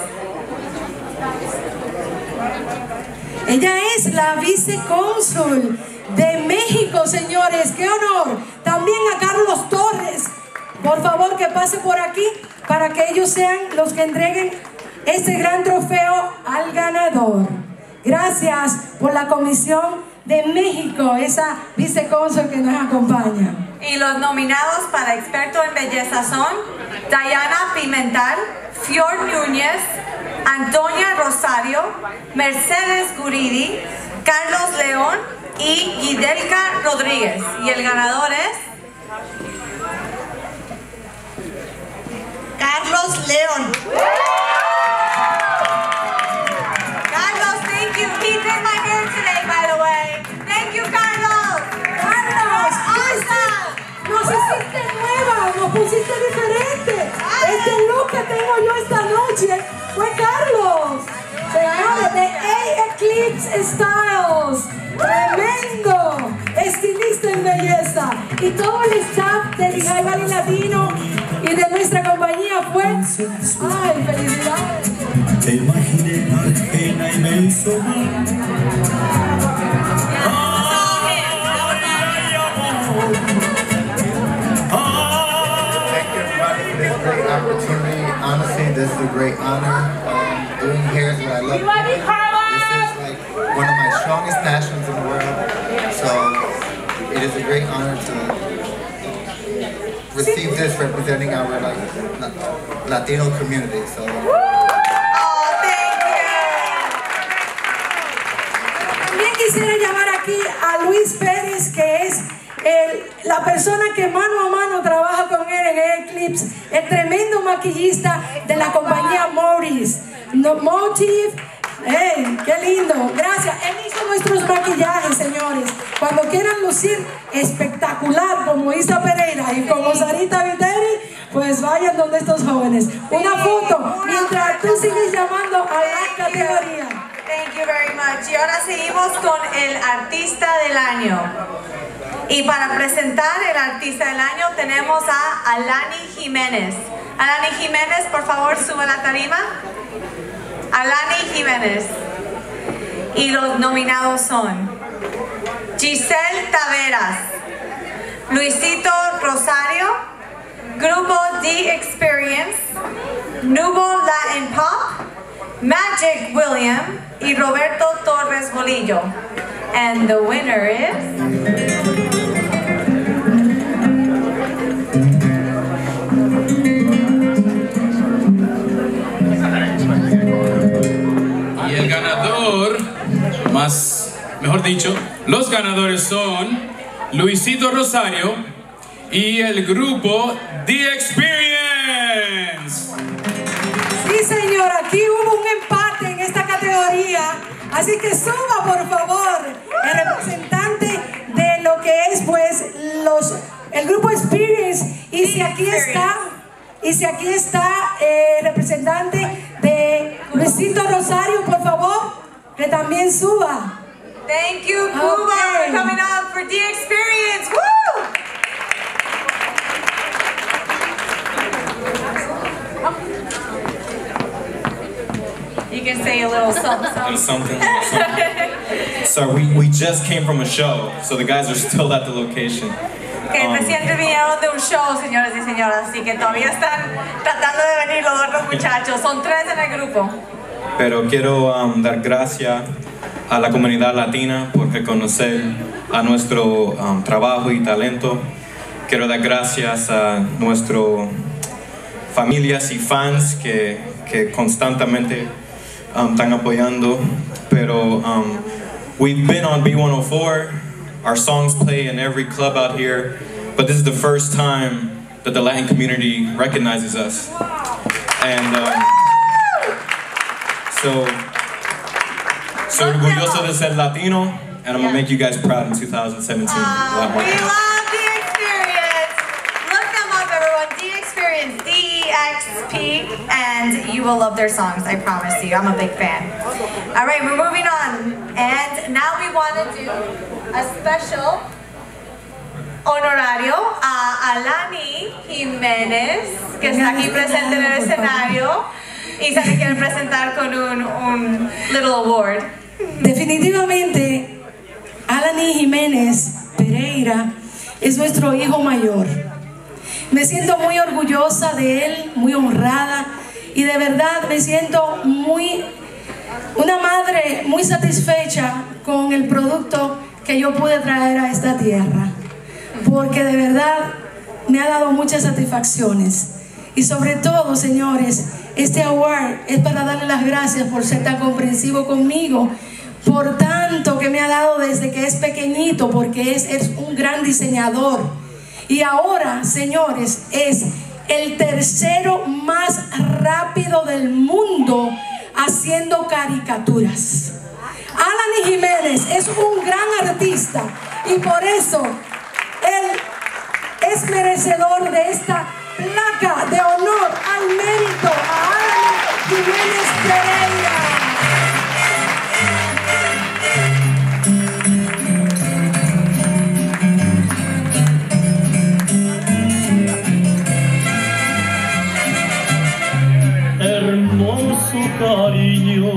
Ella es la vicecónsul de México, señores. ¡Qué honor! También a Carlos Torres. Por favor, que pase por aquí para que ellos sean los que entreguen este gran trofeo al ganador. Gracias por la Comisión de México, esa vicecónsul que nos acompaña. Y los nominados para experto en belleza son Diana Pimental, Fior Núñez, Antonia Rosario, Mercedes Guridi, Carlos León y Gidelka Rodríguez. Y el ganador es Carlos León. Carlos, thank you. He did my hair today, by the way. Thank you, Carlos. Carlos, awesome. Nos hiciste nueva, nos pusiste diferente. Este look que tengo yo esta noche fue Carlos. Señores, de A Eclipse Styles. Tremendo estilista en belleza. Y todo el staff de Lehigh Valley Latino y de nuestra compañía fue... ¡Ay, felicidades! Te imaginé ajena y me hizo mal. Thank you everybody for this great opportunity. Honestly, this is a great honor. Doing hair is what I love. This is like one of my strongest passions in the world. So it is a great honor to receive this representing our Latino community. So. También quisiera llamar aquí a Luis Pérez, que es la persona que mano a mano trabaja con él en Eclipse, el tremendo maquillista de la compañía Morris. Motive. ¡Hey! ¡Qué lindo! Gracias. Él hizo nuestros maquillajes, señores. Cuando quieran lucir espectacular como Isa Pereira, Sarita Viteri, pues vayan donde estos jóvenes. Una foto mientras tú sigues llamando a la categoría. Thank you very much. Y ahora seguimos con el artista del año. Y para presentar el artista del año tenemos a Alani Jiménez. Alani Jiménez, por favor, sube a la tarima. Alani Jiménez. Y los nominados son Giselle Taveras, Luisito Rosario, Grupo The Experience, Nubo Latin Pop, Magic William y Roberto Torres Bolillo. And the winner is... Y el ganador, mejor dicho, los ganadores son Luisito Rosario y el grupo The Experience. Sí, señor, aquí hubo un empate en esta categoría, así que suba, por favor, el representante de lo que es, pues, el grupo Experience. Y si aquí está el representante de Luisito Rosario, por favor, que también suba. Thank you, Cuba, for coming up for The Experience. Woo! You can say a little something. Something. So we just came from a show, so the guys are still at the location. Que recién vinieron de un show, señores y señoras, así que todavía están tratando de venir los otros muchachos. Son 3 en el grupo. Pero quiero dar gracias a la comunidad latina por reconocer a nuestro trabajo y talento. Quiero dar gracias a nuestras familias y fans que constantemente están apoyando. Pero we've been on B104. Our songs play in every club out here, but this is the first time that the Latin community recognizes us. And so orgulloso de ser Latino, and I'm gonna make you guys proud in 2017. We love The Experience. Look them up, everyone. The Experience, DEXP, and you will love their songs, I promise you. I'm a big fan. All right, we're moving on, and now we want to do a special honorario a Alani Jiménez, que está aquí presente en el escenario y se le quiere presentar con un little award. Definitivamente, Alani Jiménez Pereira es nuestro hijo mayor. Me siento muy orgullosa de él, muy honrada, y de verdad me siento una madre muy satisfecha con el producto que yo pude traer a esta tierra, porque de verdad me ha dado muchas satisfacciones. Y sobre todo, señores, este award es para darle las gracias por ser tan comprensivo conmigo, por tanto que me ha dado desde que es pequeñito, porque es un gran diseñador. Y ahora, señores, es el tercero más rápido del mundo haciendo caricaturas. Alani Jiménez es un gran artista y por eso él es merecedor de esta placa de honor al mérito a Alani Jiménez Pereira. Hermoso cariño.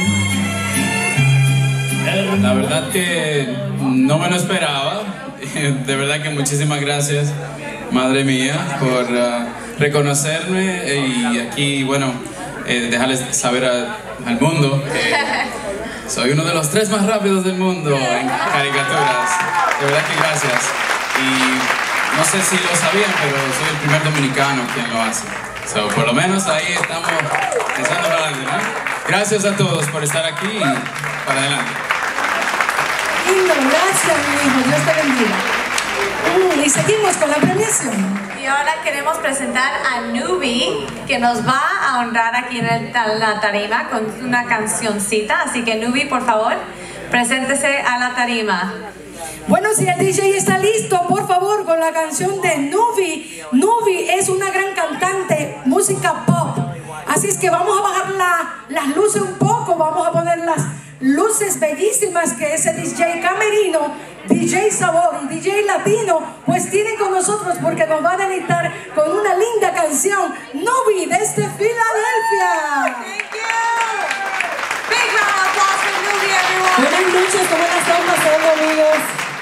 La verdad que no me lo esperaba. De verdad que muchísimas gracias, madre mía, por reconocerme y aquí, bueno, dejarles saber al mundo que soy uno de los 3 más rápidos del mundo en caricaturas. De verdad que gracias. Y no sé si lo sabían, pero soy el primer dominicano quien lo hace. So, por lo menos ahí estamos pensando para adelante, ¿no? Gracias a todos por estar aquí y para adelante. Lindo, gracias, mi hijo. Dios te bendiga. Y seguimos con la premiación. Y ahora queremos presentar a Nubi, que nos va a honrar aquí en la tarima con una cancioncita. Así que Nubi, por favor, preséntese a la tarima. Bueno, si el DJ está listo, por favor, con la canción de Nubi. Nubi es una gran cantante, música pop. Así es que vamos a bajar las luces un poco, vamos a poner las luces bellísimas que ese DJ camerino, DJ Sabor y DJ Latino pues tienen con nosotros, porque nos va a deleitar con una linda canción, Nubi, desde Filadelfia. Thank you. Big round of applause for Nubi, everyone. Buenas noches, ¿cómo la están pasando, amigos?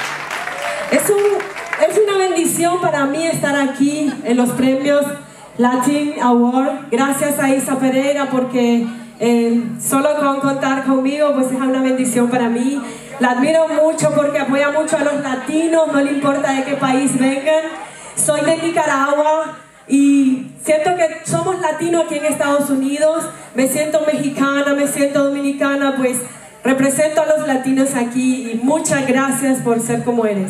Es una bendición para mí estar aquí en los premios Latin Award. Gracias a Isa Pereira, porque solo con contar conmigo pues es una bendición para mí. La admiro mucho porque apoya mucho a los latinos, no le importa de qué país vengan. Soy de Nicaragua y siento que somos latinos aquí en Estados Unidos. Me siento mexicana, me siento dominicana, pues represento a los latinos aquí y muchas gracias por ser como eres.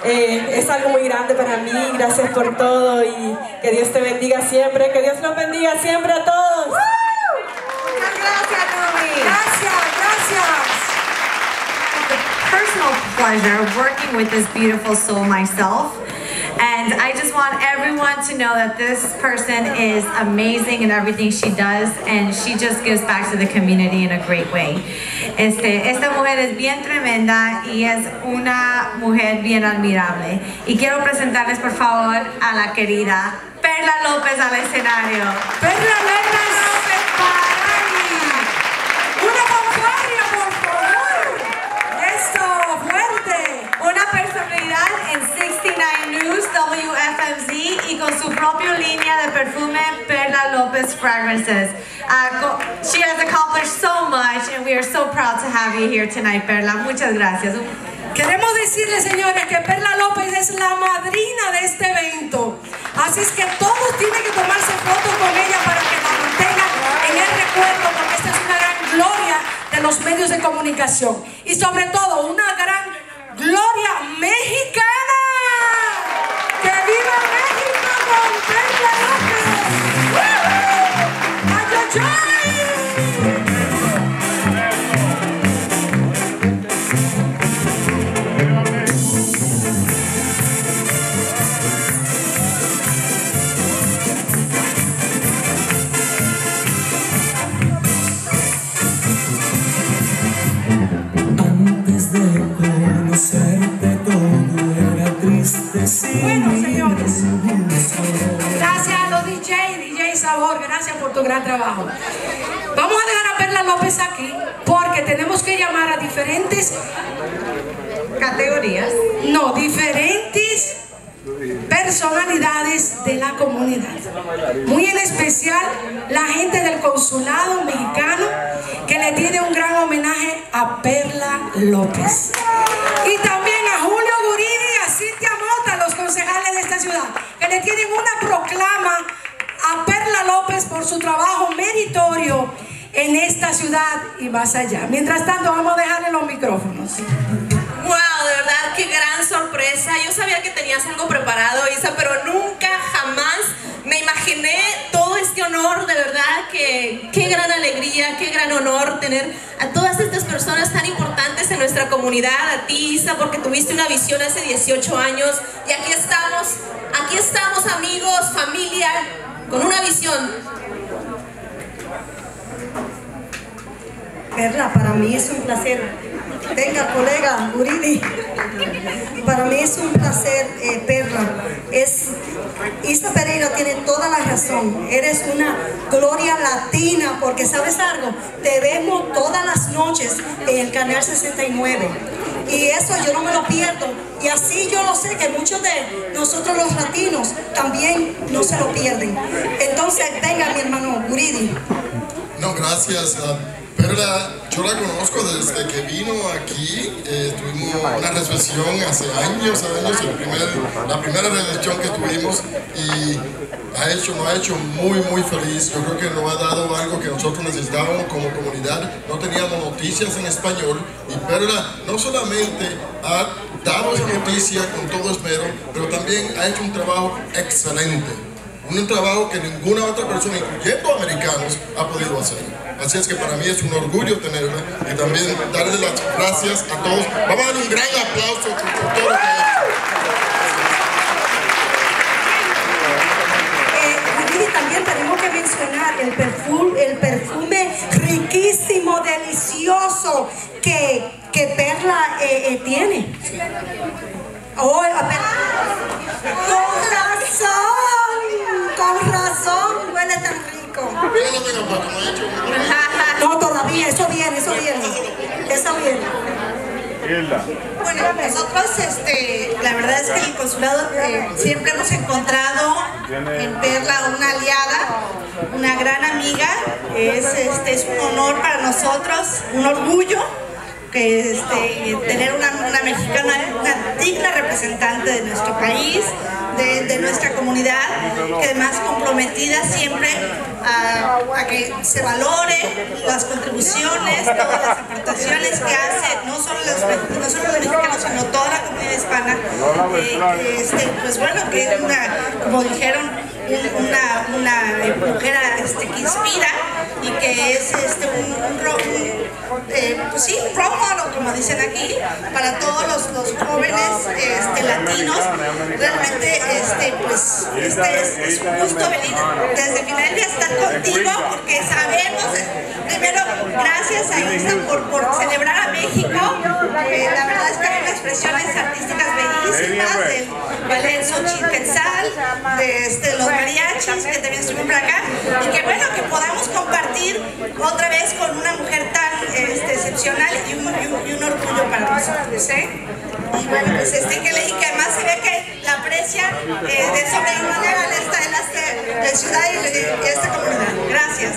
Es algo muy grande para mí. Gracias por todo y que Dios te bendiga siempre. Que Dios los bendiga siempre a todos. Muchas gracias, Nomi. Gracias, gracias. The personal pleasure of working with this beautiful soul myself. And I just want everyone to know that this person is amazing in everything she does, and she just gives back to the community in a great way. Esta mujer es bien tremenda y es una mujer bien admirable. Y quiero presentarles, por favor, a la querida Perla López al escenario. Perla López Parani. Una fanfarria, por favor. Esto, fuerte. Una personalidad en 69 News, WFMZ, y con su propia línea de perfume, Perla López Fragrances. She has accomplished so much, and we are so proud to have you here tonight, Perla. Muchas gracias. Queremos decirles, señores, que Perla López es la madrina de este evento. Así es que todos tienen que tomarse fotos con ella para que la mantengan en el recuerdo, porque esta es una gran gloria de los medios de comunicación. Y sobre todo, una gran gloria mexicana. ¡Que viva México con Perla López! ¡Ay, ay, ay! Bueno, señores, gracias a los DJ Sabor, gracias por tu gran trabajo. Vamos a dejar a Perla López aquí porque tenemos que llamar a diferentes categorías, no, diferentes personalidades de la comunidad. Muy en especial la gente del consulado mexicano, que le tiene un gran homenaje a Perla López. Y también a Julio Guridi y a Cintia Mota, los concejales de esta ciudad, que le tienen una proclama a Perla López por su trabajo meritorio en esta ciudad y más allá. Mientras tanto, vamos a dejarle los micrófonos. Wow, de verdad, qué gran sorpresa. Yo sabía que tenías algo preparado, Isa, pero nunca, jamás me imaginé todo este honor. De verdad, que qué gran alegría, qué gran honor tener a todas estas personas tan importantes en nuestra comunidad. A ti, Isa, porque tuviste una visión hace 18 años y aquí estamos amigos, familia, con una visión. Perla, para mí es un placer. Venga, colega Guridi, para mí es un placer, Perla. Isa Pereira tiene toda la razón. Eres una gloria latina, porque ¿sabes algo? Te vemos todas las noches en el canal 69. Y eso yo no me lo pierdo. Y así yo lo sé que muchos de nosotros los latinos también no se lo pierden. Entonces, venga, mi hermano Guridi. No, gracias. Perla, yo la conozco desde que vino aquí. Tuvimos una recepción hace años, la primera recepción que tuvimos, y nos ha hecho muy feliz. Yo creo que nos ha dado algo que nosotros necesitábamos como comunidad. No teníamos noticias en español, y Perla no solamente ha dado esa noticia con todo esmero, pero también ha hecho un trabajo excelente. Un trabajo que ninguna otra persona, incluyendo americanos, ha podido hacer. Así es que para mí es un orgullo tenerla, y también darle las gracias a todos. Vamos a darle un gran aplauso por todo lo que ha hecho. Y también tenemos que mencionar el perfume riquísimo, delicioso que Perla tiene. Oh, con razón, huele tan rico. No, todavía, eso viene. Bueno, nosotros, la verdad es que el consulado siempre hemos encontrado en Perla una aliada, una gran amiga. Es un honor para nosotros, un orgullo tener una mexicana, una digna representante de nuestro país, de nuestra comunidad, que además comprometida siempre a que se valore las contribuciones, todas las aportaciones que hace, no solo los mexicanos, sino toda la comunidad hispana. Pues bueno, que es como dijeron, una mujer que inspira y que es pues sí, un role model, como dicen aquí, para todos los jóvenes latinos. Realmente pues es un gusto venir desde Filadelfia a estar contigo, porque sabemos, primero, gracias a Isa por celebrar a México. La verdad es que hay unas expresiones artísticas bellísimas del ballet Xochiquetzal, de los mariachis que también estuvieron por acá, y que bueno, que podamos compartir otra vez con una mujer tan excepcional y un orgullo para nosotros, Y bueno, pues y que además se ve que la aprecian de sobremanera esta ciudad y esta comunidad. Gracias.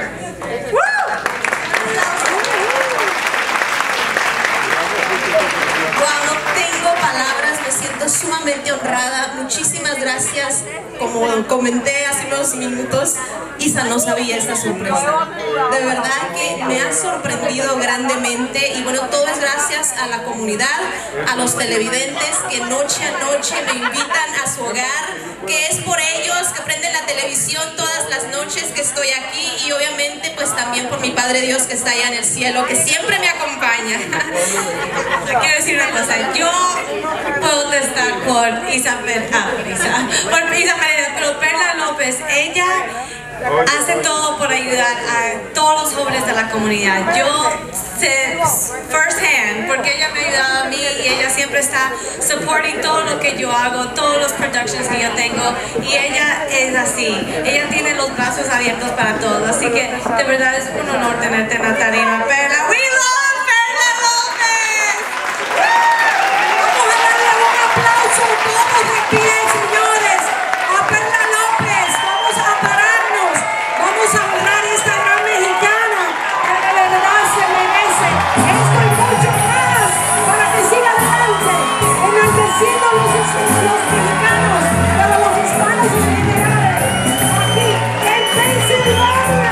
Wow, no tengo palabras, me siento sumamente honrada. Muchísimas gracias. Como comenté hace unos minutos, Isa no sabía esta sorpresa. De verdad que me ha sorprendido grandemente, y bueno, todo es gracias a la comunidad, a los televidentes que noche a noche me invitan a su hogar, que es por ellos que prenden la televisión todas las noches que estoy aquí, y obviamente pues también por mi Padre Dios que está allá en el cielo, que siempre me acompaña. Quiero decir una cosa, yo puedo estar por Isa Pereira, pero Perla López, ella hace todo por ayudar a todos los jóvenes de la comunidad. Yo sé first hand, porque ella me ha ayudado a mí, y ella siempre está supporting todo lo que yo hago, todos los productions que yo tengo, y ella es así, ella tiene los brazos abiertos para todos, así que de verdad es un honor tenerte en la tarima, Perla. We love Perla López. Vamos a darle un aplauso todos de pie, señores, a Perla López. Vamos a pararnos, vamos a honrar a esta gran mexicana que de verdad se merece esto y mucho más para que siga adelante, enalteciendo a los mexicanos, pero los hispanos en general, aquí en Pensilvania.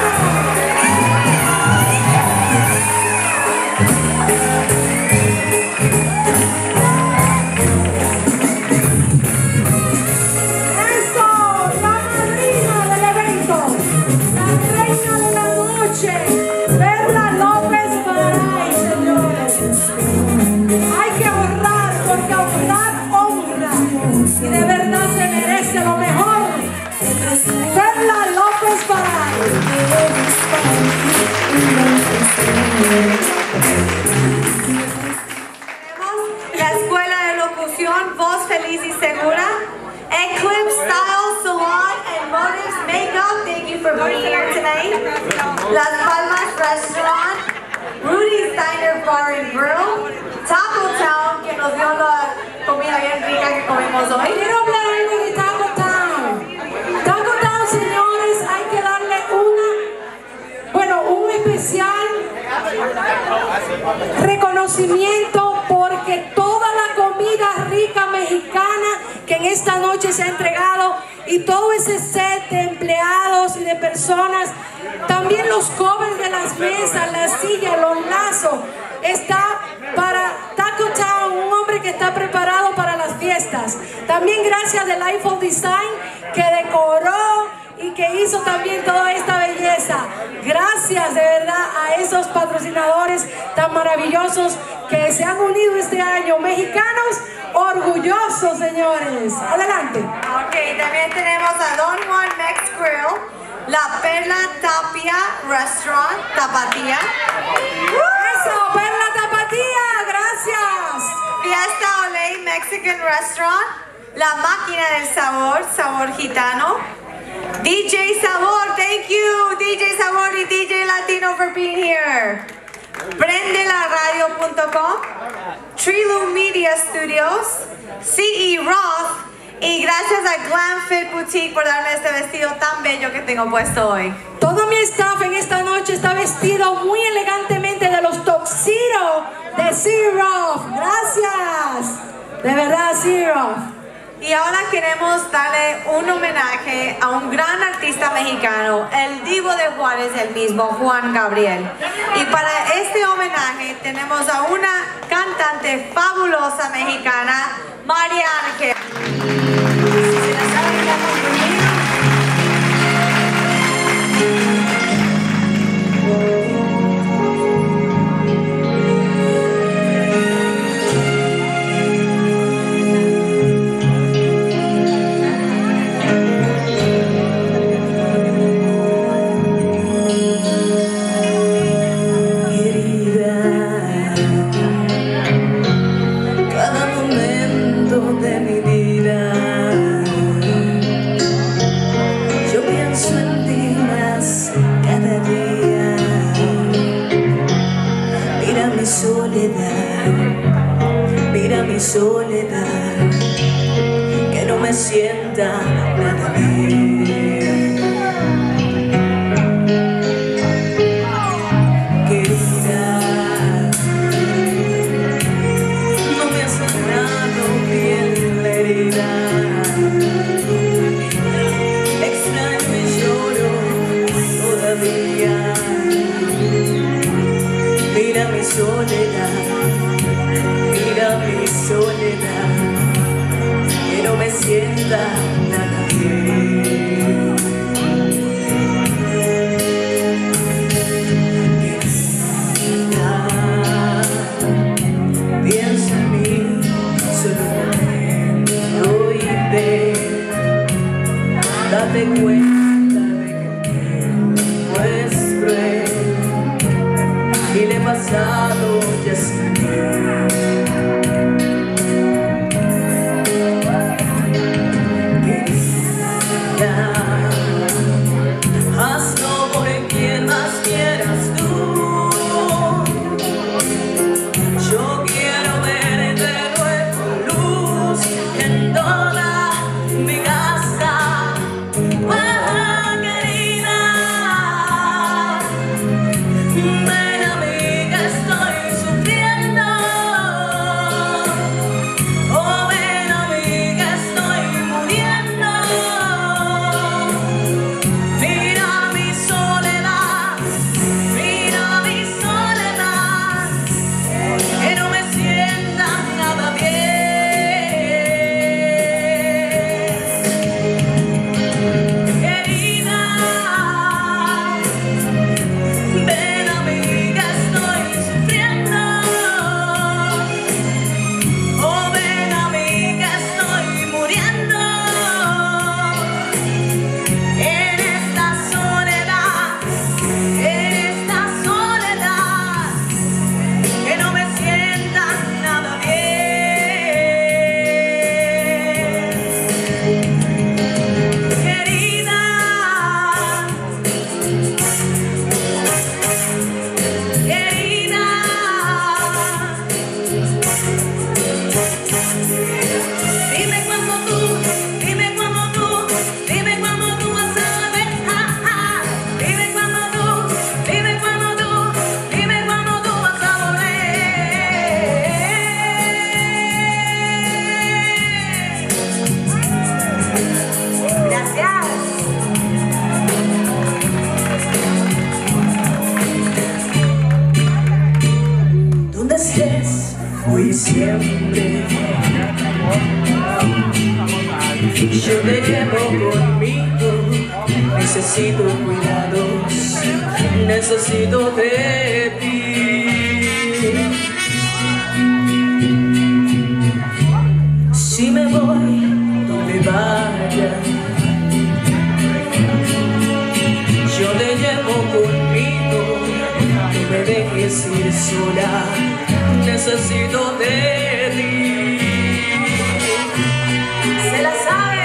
Perla López Garay, señores. Hay que honrar, porque honrar honra, y de verdad se merece lo mejor. Perla López Garay. La Escuela de Locución Voz Feliz y Segura, Eclipse Style Salon and Motives Makeup, thank you for being here tonight. Las Palmas Restaurant, Rudy's Diner Bar and Grill, Taco Town, que nos dio la comida bien rica que comemos hoy. Quiero hablar algo de Taco Town. Taco Town, señores, hay que darle un especial reconocimiento, porque toda la comida rica mexicana que en esta noche se ha entregado, y todo ese set de empleados y de personas, también los covers de las mesas, las sillas, los lazos, está para Taco Town, un hombre que está preparado para las fiestas. También gracias del iPhone Design, que decoró y que hizo también toda esta belleza. Gracias de verdad a esos patrocinadores tan maravillosos que se han unido este año. Mexicanos orgullosos, señores. Adelante. Ok, también tenemos a Don Juan Mex Grill, La Perla Tapia Restaurant, Tapatía. Eso, Perla Tapatía, gracias. Fiesta Olé Mexican Restaurant, La Máquina del Sabor, Sabor Gitano. DJ Sabor, thank you, DJ Sabor y DJ Latino for being here. Prendelaradio.com, Trilu Media Studios, C.E. Roth, y gracias a Glam Fit Boutique por darme este vestido tan bello que tengo puesto hoy. Todo mi staff en esta noche está vestido muy elegantemente de los tuxedo de C.E. Roth. Gracias. De verdad, C.E. Roth. Y ahora queremos darle un homenaje a un gran artista mexicano, el Divo de Juárez, el mismo Juan Gabriel. Y para este homenaje tenemos a una cantante fabulosa mexicana, María Ángel. Si se la saben, ya conmigo. Mira mi soledad, que no me sienta nada bien. Querida, no me has sanado bien la herida. Extraño y lloro todavía. Mira mi soledad, mira mi soledad, que no me sienta nada bien. Querida, piensa en mí solo un momento y ven, date cuenta de que el tiempo es cruel y el pasado ya se fue. Hazlo por quien más quieras tú. Yo quiero ver de nuevo luz en toda mi casa. Oh, querida, ven a mí que estoy sufriendo. Oh, ven a mí que estoy muriendo. Mira mi soledad, que no me sienta nada bien. Querida, ven a mí que estoy sufriendo. Oh, ven a mí que estoy muriendo. En esta soledad, que no me sienta nada bien. Querida, querida, dime cuándo tú vas a ver. Dime cuándo tú vas a volver. Gracias. Donde estés, fui siempre. Yo te llevo conmigo. Necesito cuidados, necesito de ti. Si me voy, donde vaya, yo te llevo conmigo. No me dejes ir sola, necesito de ti. Se la sabe.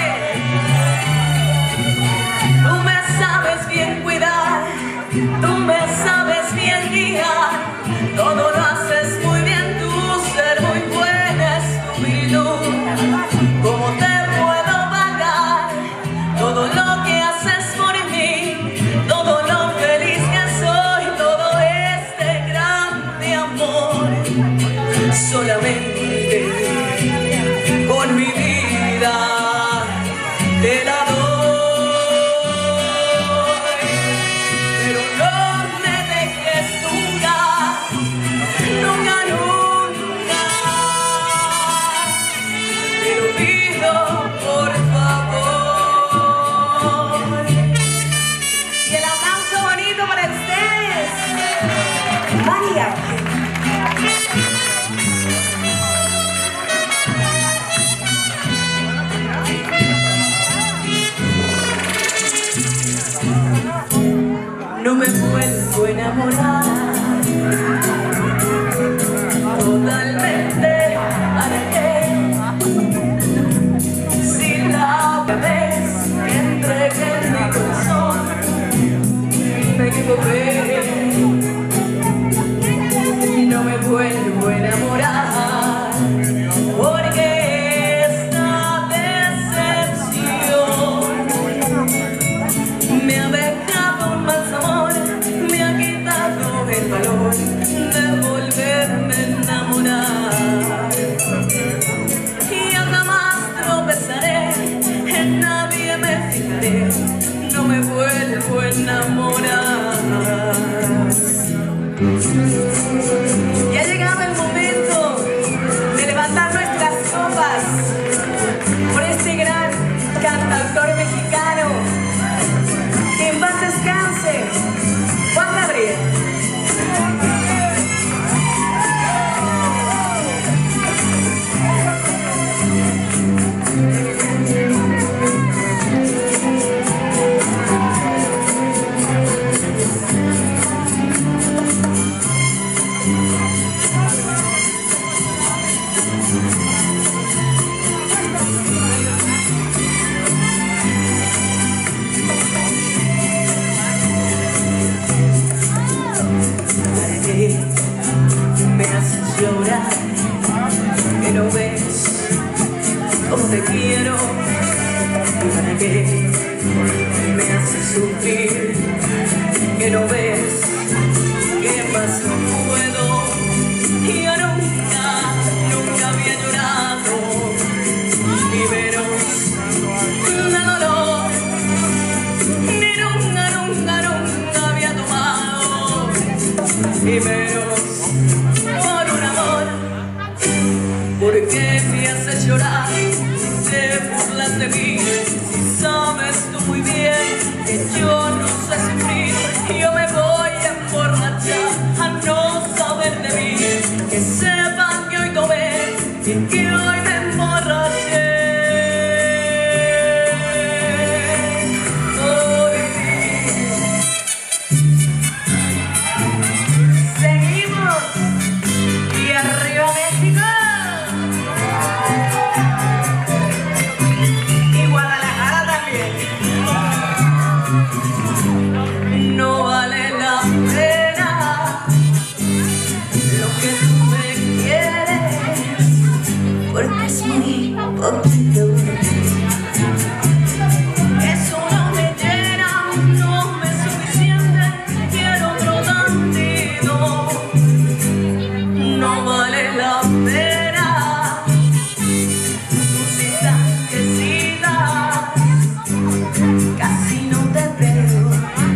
Tú me sabes bien cuidar, tú me sabes bien guiar. Todo lo haces muy bien, tu ser muy buena es tu virtud. ¿Cómo te puedo pagar todo lo que haces por mí? Todo lo feliz que soy, todo este grande amor. dejado un mal sabor, me ha quitado el valor de volverme a enamorar. Y ya jamás tropezaré, en nadie me fijaré, no me vuelvo a enamorar. Y ha llegado el momento de levantar nuestras copas por este gran cantautor mexicano. Que en paz descanse, Juan Gabriel. Me haces llorar, que no ves cómo te quiero. ¿Para qué me haces sufrir? Que no ves que más no puedo. Y yo nunca había llorado ni menos de dolor, ni nunca había tomado, y menos por un amor. ¿Por qué me haces llorar? Te burlas de mí, si sabes tú muy bien que yo no sé sufrir. Yo me voy a emborrachar a no saber de mí, que sepan que hoy tomé y que hoy me emborraché. No vale la pena lo que tú me quieres, porque es muy poquito. Eso no me llena, no me es suficiente, quiero otro tantito. No vale la pena tus instantecitas, casi no te veo.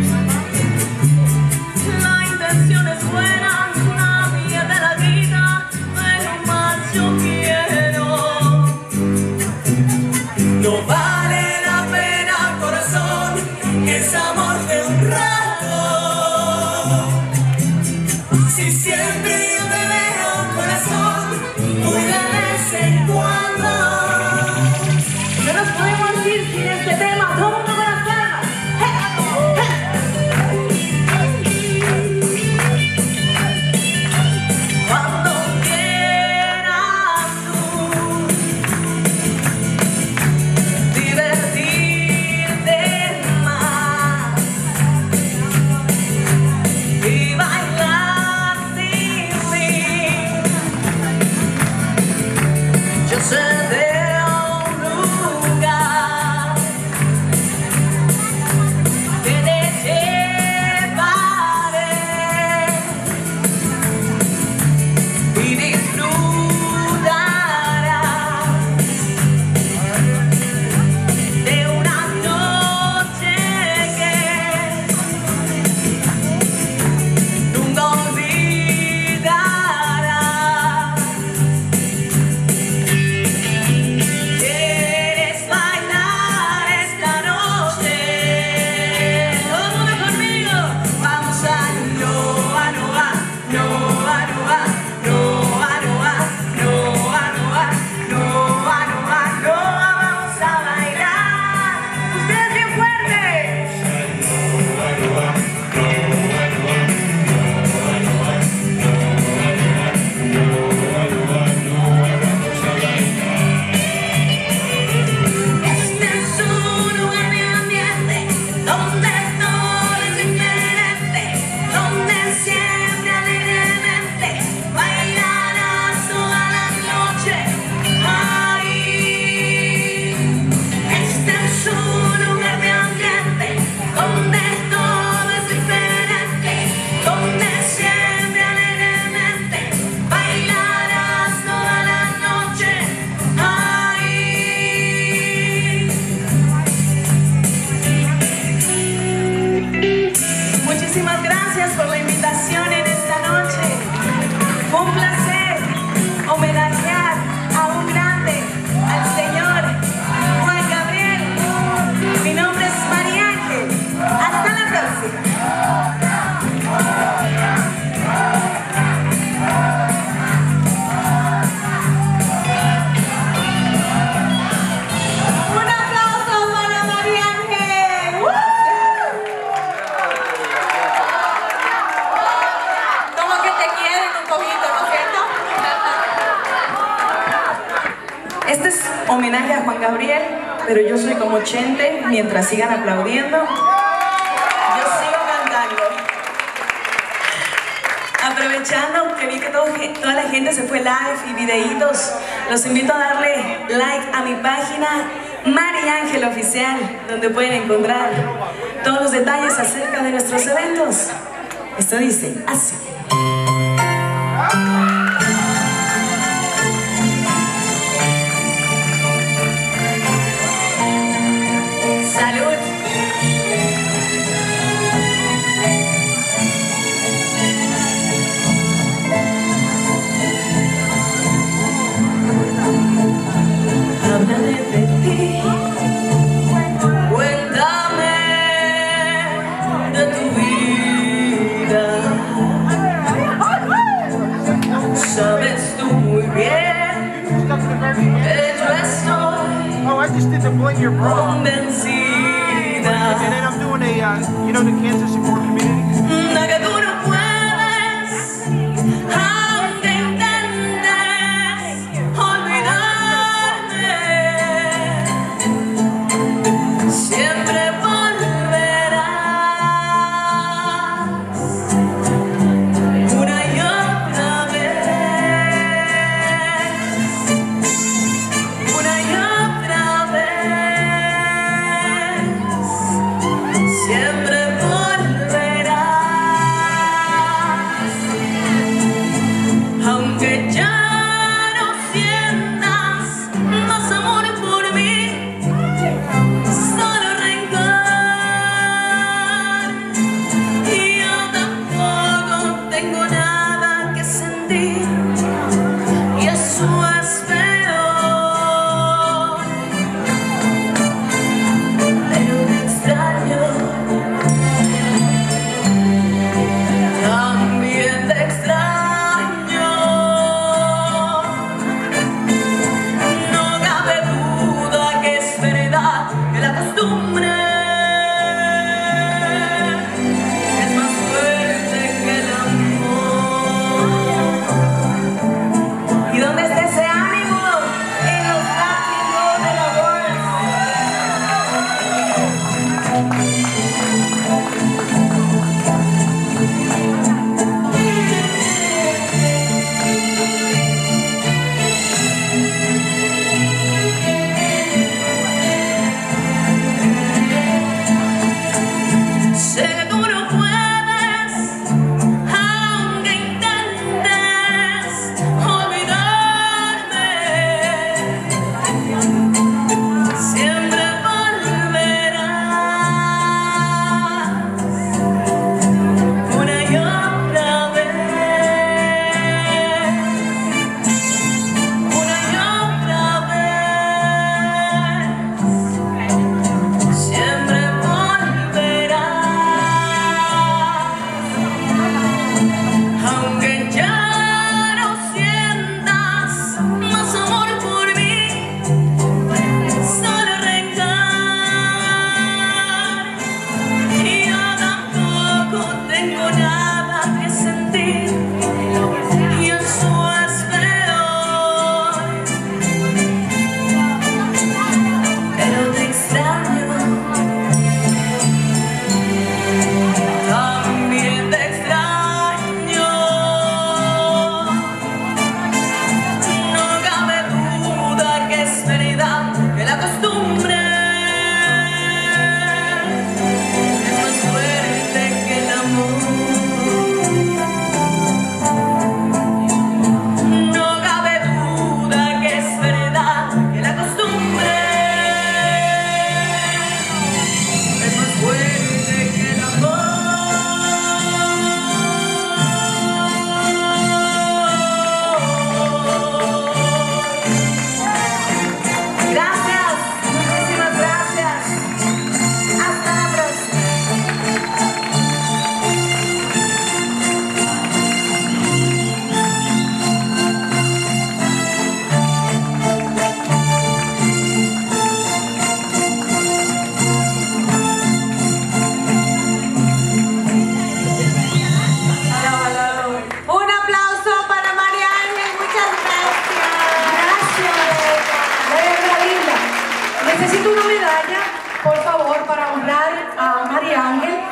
No vale la pena, corazón, es amor de un rato. Si siempre yo te veo, corazón, muy de vez en cuando. No nos podemos ir sin este tema, todo el mundo con las palmas. Cuando quieras tú divertirte más, muchísimas gracias por la invitación en esta noche. Fue un placer homenajear a un grande, al señor Juan Gabriel. Mi nombre es María Ángel. Hasta la próxima. Este es homenaje a Juan Gabriel, pero yo soy como Chente, mientras sigan aplaudiendo, yo sigo cantando. Aprovechando que vi que toda la gente se fue live y videitos, los invito a darle like a mi página María Ángel Oficial, donde pueden encontrar todos los detalles acerca de nuestros eventos. Esto dice así. ¡Salud! Háblame de ti, cuéntame de tu vida. Sabes tú muy bien que yo estoy convencida. And then I'm doing the cancer support community. Que tú no puedes, aunque intentes olvidarme, siempre volverás una y otra vez, una y otra vez, siempre volverás.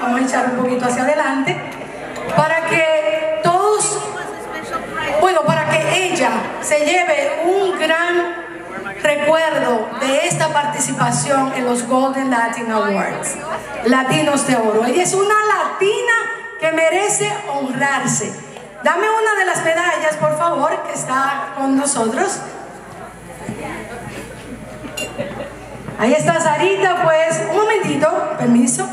vamos a echar un poquito hacia adelante, para que todos, bueno, para que ella se lleve un gran recuerdo de esta participación en los Golden Latin Awards, Latinos de Oro. Ella es una latina que merece honrarse. Dame una de las medallas, por favor, que está con nosotros. Ahí está Sarita, pues, un momentito, permiso.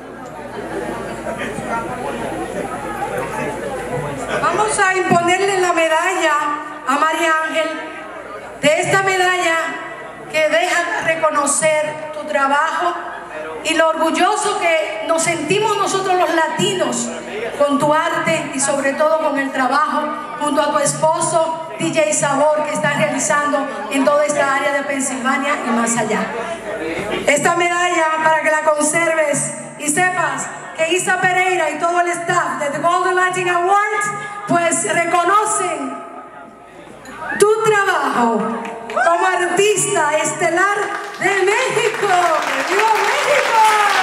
Vamos a imponerle la medalla a María Ángel, de esta medalla que deja reconocer tu trabajo y lo orgulloso que nos sentimos nosotros los latinos con tu arte y sobre todo con el trabajo junto a tu esposo DJ Sabor que está realizando en toda esta área de Pensilvania y más allá. Esta medalla, para que la conserves y sepas que Isa Pereira y todo el staff de The Golden Latin Awards pues reconocen tu trabajo como artista estelar de México. ¡Viva México!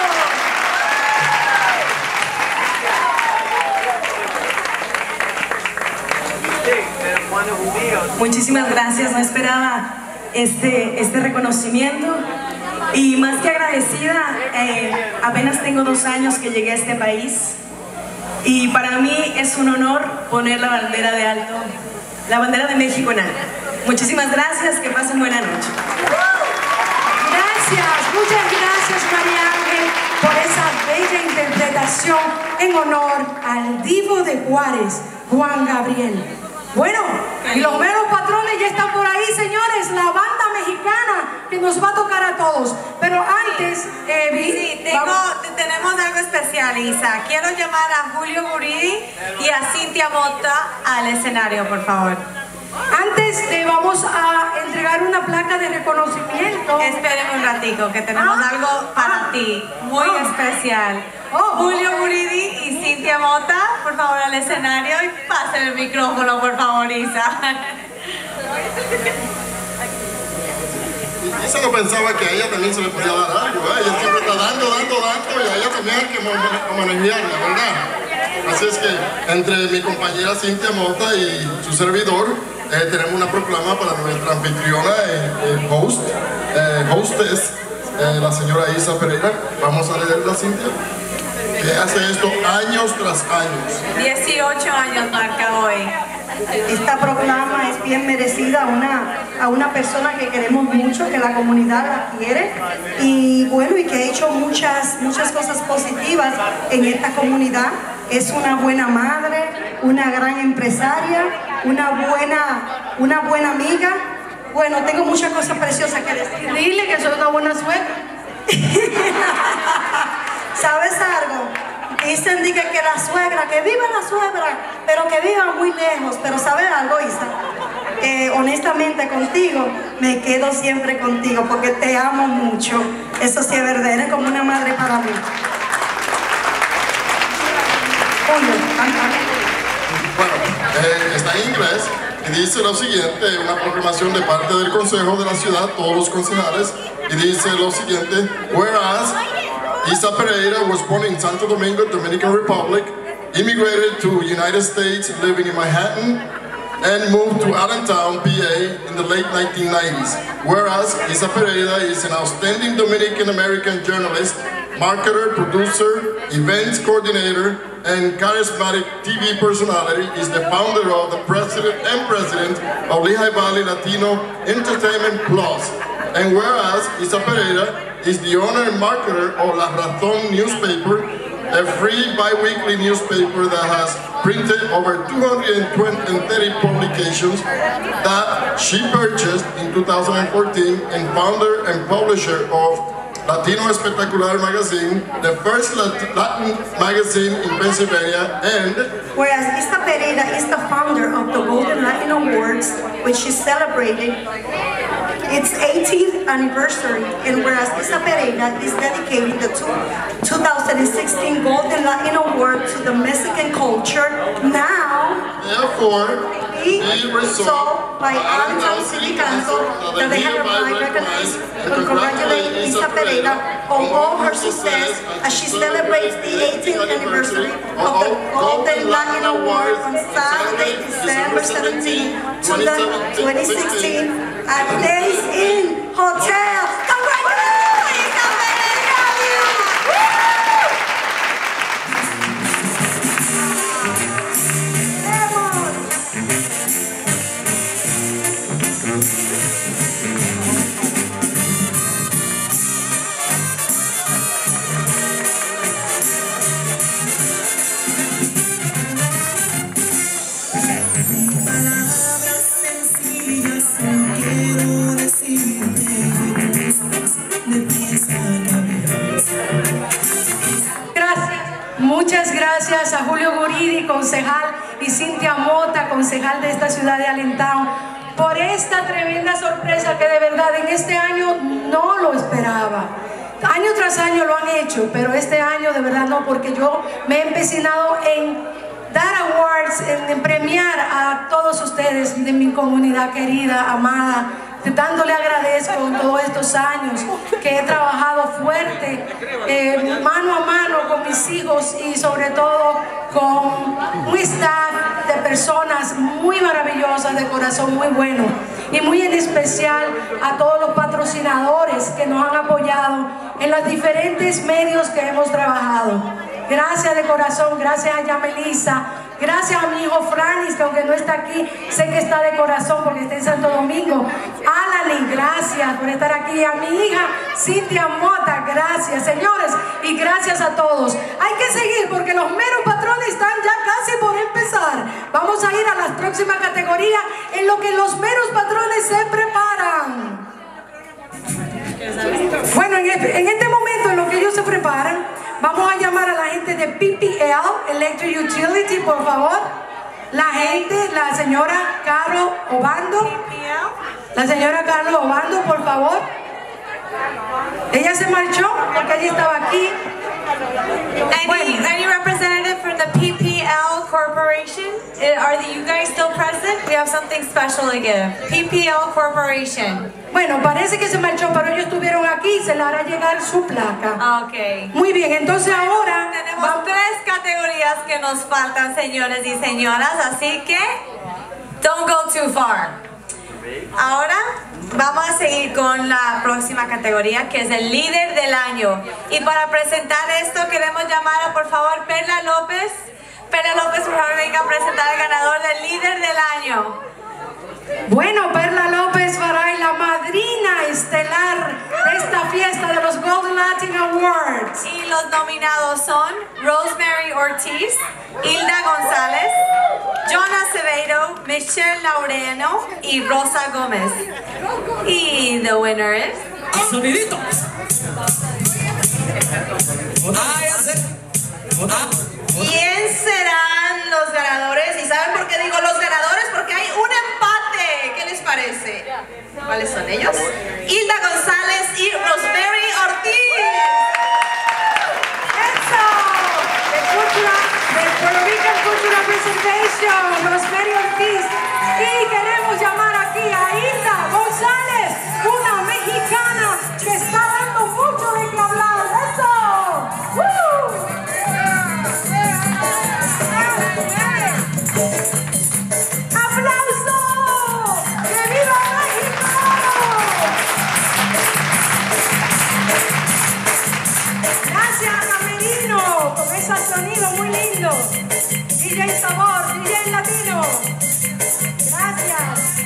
Muchísimas gracias, no esperaba este reconocimiento y más que agradecida, apenas tengo 2 años que llegué a este país y para mí es un honor poner la bandera de alto, la bandera de México en alto. Muchísimas gracias, que pasen buena noche. Gracias, muchas gracias María Ángel por esa bella interpretación en honor al divo de Juárez, Juan Gabriel. Bueno, y los meros patrones ya están por ahí, señores, la banda mexicana que nos va a tocar a todos. Pero antes, sí, tenemos algo especial, Isa. Quiero llamar a Julio Guridi y a Cintia Mota al escenario, por favor. Antes vamos a entregar una placa de reconocimiento. Esperen un ratico, que tenemos algo para ti, muy especial. Julio Guridi y Cintia Mota, por favor, al escenario y pasen el micrófono, por favor, Isa. Isa no pensaba que a ella también se le podía dar algo, ¿eh? Ella siempre está dando, y a ella también hay que homenajearla, ¿verdad? Así es que entre mi compañera Cintia Mota y su servidor tenemos una proclama para nuestra anfitriona hostess, la señora Isa Pereira. Vamos a leerla, Cintia, que hace esto años tras años. 18 años marca hoy. Esta proclama es bien merecida a una persona que queremos mucho, que la comunidad la quiere y bueno, y que ha hecho muchas cosas positivas en esta comunidad. Es una buena madre, una gran empresaria, una buena amiga. Bueno, tengo muchas cosas preciosas que decir. Dile que soy una buena suegra. ¿Sabes algo? Dicen que la suegra, que viva la suegra, pero que viva muy lejos. Pero ¿sabes algo, Isa? Honestamente contigo, me quedo siempre contigo porque te amo mucho. Eso sí es verdad, eres como una madre para mí. Bueno, está en inglés y dice lo siguiente, una proclamación de parte del Consejo de la Ciudad, todos los concejales, y dice lo siguiente: whereas Isa Pereira was born in Santo Domingo, Dominican Republic, immigrated to United States, living in Manhattan, and moved to Allentown, PA in the late 1990s. Whereas Isa Pereira is an outstanding Dominican American journalist, marketer, producer, events coordinator, and charismatic TV personality, is the founder of the president of Lehigh Valley Latino Entertainment Plus. And whereas Isa Pereira is the owner and marketer of La Razón newspaper, a free bi-weekly newspaper that has printed over 230 publications that she purchased in 2014, and founder and publisher of Latino Espectacular magazine, the first Latin magazine in Pennsylvania, and whereas Isa Pereira is the founder of the Golden Latin Awards, which is celebrating its 18th anniversary, and whereas Isa Pereira is dedicating the 2016 Golden Latin Award to the Mexican culture, now, therefore, be resolved by Allentown City Council that they hereby recognize and congratulate Isa Pereira on all her success as she celebrates the 18th anniversary of the Golden Latin Award on Saturday, December 17, 2016 at Days Inn Hotel. Congratulations, Isa Pereira! Muchas gracias a Julio Guridi, concejal, y Cintia Mota, concejal de esta ciudad de Allentown, por esta tremenda sorpresa que de verdad en este año no lo esperaba. Año tras año lo han hecho, pero este año de verdad no, porque yo me he empecinado en dar awards, en premiar a todos ustedes de mi comunidad querida, amada, dándole agradezco en todos estos años que he trabajado fuerte, mano a mano con mis hijos y sobre todo con un staff de personas muy maravillosas, de corazón muy bueno, y muy en especial a todos los patrocinadores que nos han apoyado en los diferentes medios que hemos trabajado. Gracias de corazón, gracias a Yamelisa, gracias a mi hijo Franis, que aunque no está aquí, sé que está de corazón porque está en Santo Domingo. Alani, gracias por estar aquí. A mi hija Cintia Mota, gracias, señores, y gracias a todos. Hay que seguir porque los meros patrones están ya casi por empezar. Vamos a ir a las próximas categorías en lo que los meros patrones se preparan. Bueno, en este momento en lo que ellos se preparan, vamos a llamar a la gente de PPL Electric Utility, por favor. La gente, la señora Carlos Obando. La señora Carlos Obando, por favor. Ella se marchó porque ella estaba aquí. Any representative from the PPL Corporation? Are you guys still present? We have something special to give. PPL Corporation. Bueno, parece que se marchó, pero ellos estuvieron aquí, se le hará llegar su placa. Ok. Muy bien, entonces ahora tenemos tres categorías que nos faltan, señores y señoras, así que don't go too far. Ahora vamos a seguir con la próxima categoría, que es el líder del año. Y para presentar esto queremos llamar a, por favor, Perla López. Perla López, por favor, venga a presentar al ganador del líder del año. Bueno, Perla López Faray, la madrina estelar de esta fiesta de los Golden Latin Awards. Y los nominados son Rosemary Ortiz, Hilda González, John Acevedo, Michelle Laureano y Rosa Gómez. Y the winner is... ¡Sonidito! ¿Quién serán los ganadores? ¿Y saben por qué digo los ganadores? Porque hay un empate. ¿Qué les parece? ¿Cuáles son ellos? Hilda González y Rosemary Ortiz. ¡Eso! De Puerto Rican Cultural Presentation, Rosemary Ortiz. Y queremos llamar aquí a Hilda González, una mexicana que está dando mucho de qué hablar. ¡Eso! ¡Woo! ¡Aplauso! ¡Que viva México! Gracias, Camerino, con ese sonido muy lindo. DJ Sabor, DJ Latino. Gracias.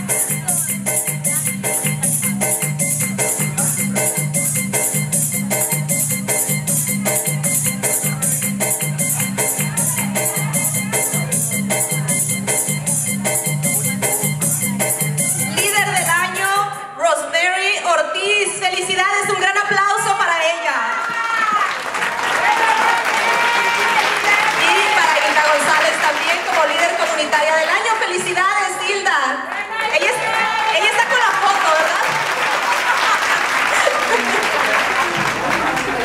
Líder del año, Rosemary Ortiz. Felicidades, un gran aplauso para ella. Y para Hilda González también como líder comunitaria del año. Felicidades, Hilda. Ella está con la foto,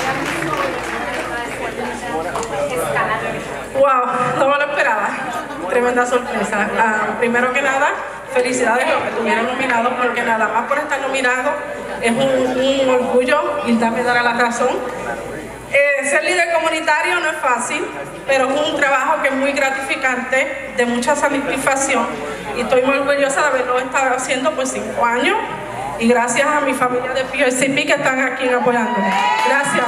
¿verdad? Wow, no me lo esperaba. tremenda sorpresa. Primero que nada, felicidades a los que estuvieron nominados, porque nada más por estar nominado es un orgullo y me dará la razón. Ser líder comunitario no es fácil, pero es un trabajo que es muy gratificante, de mucha satisfacción, y estoy muy orgullosa de haberlo estado haciendo por 5 años, y gracias a mi familia de PRCP que están aquí apoyándome. Gracias.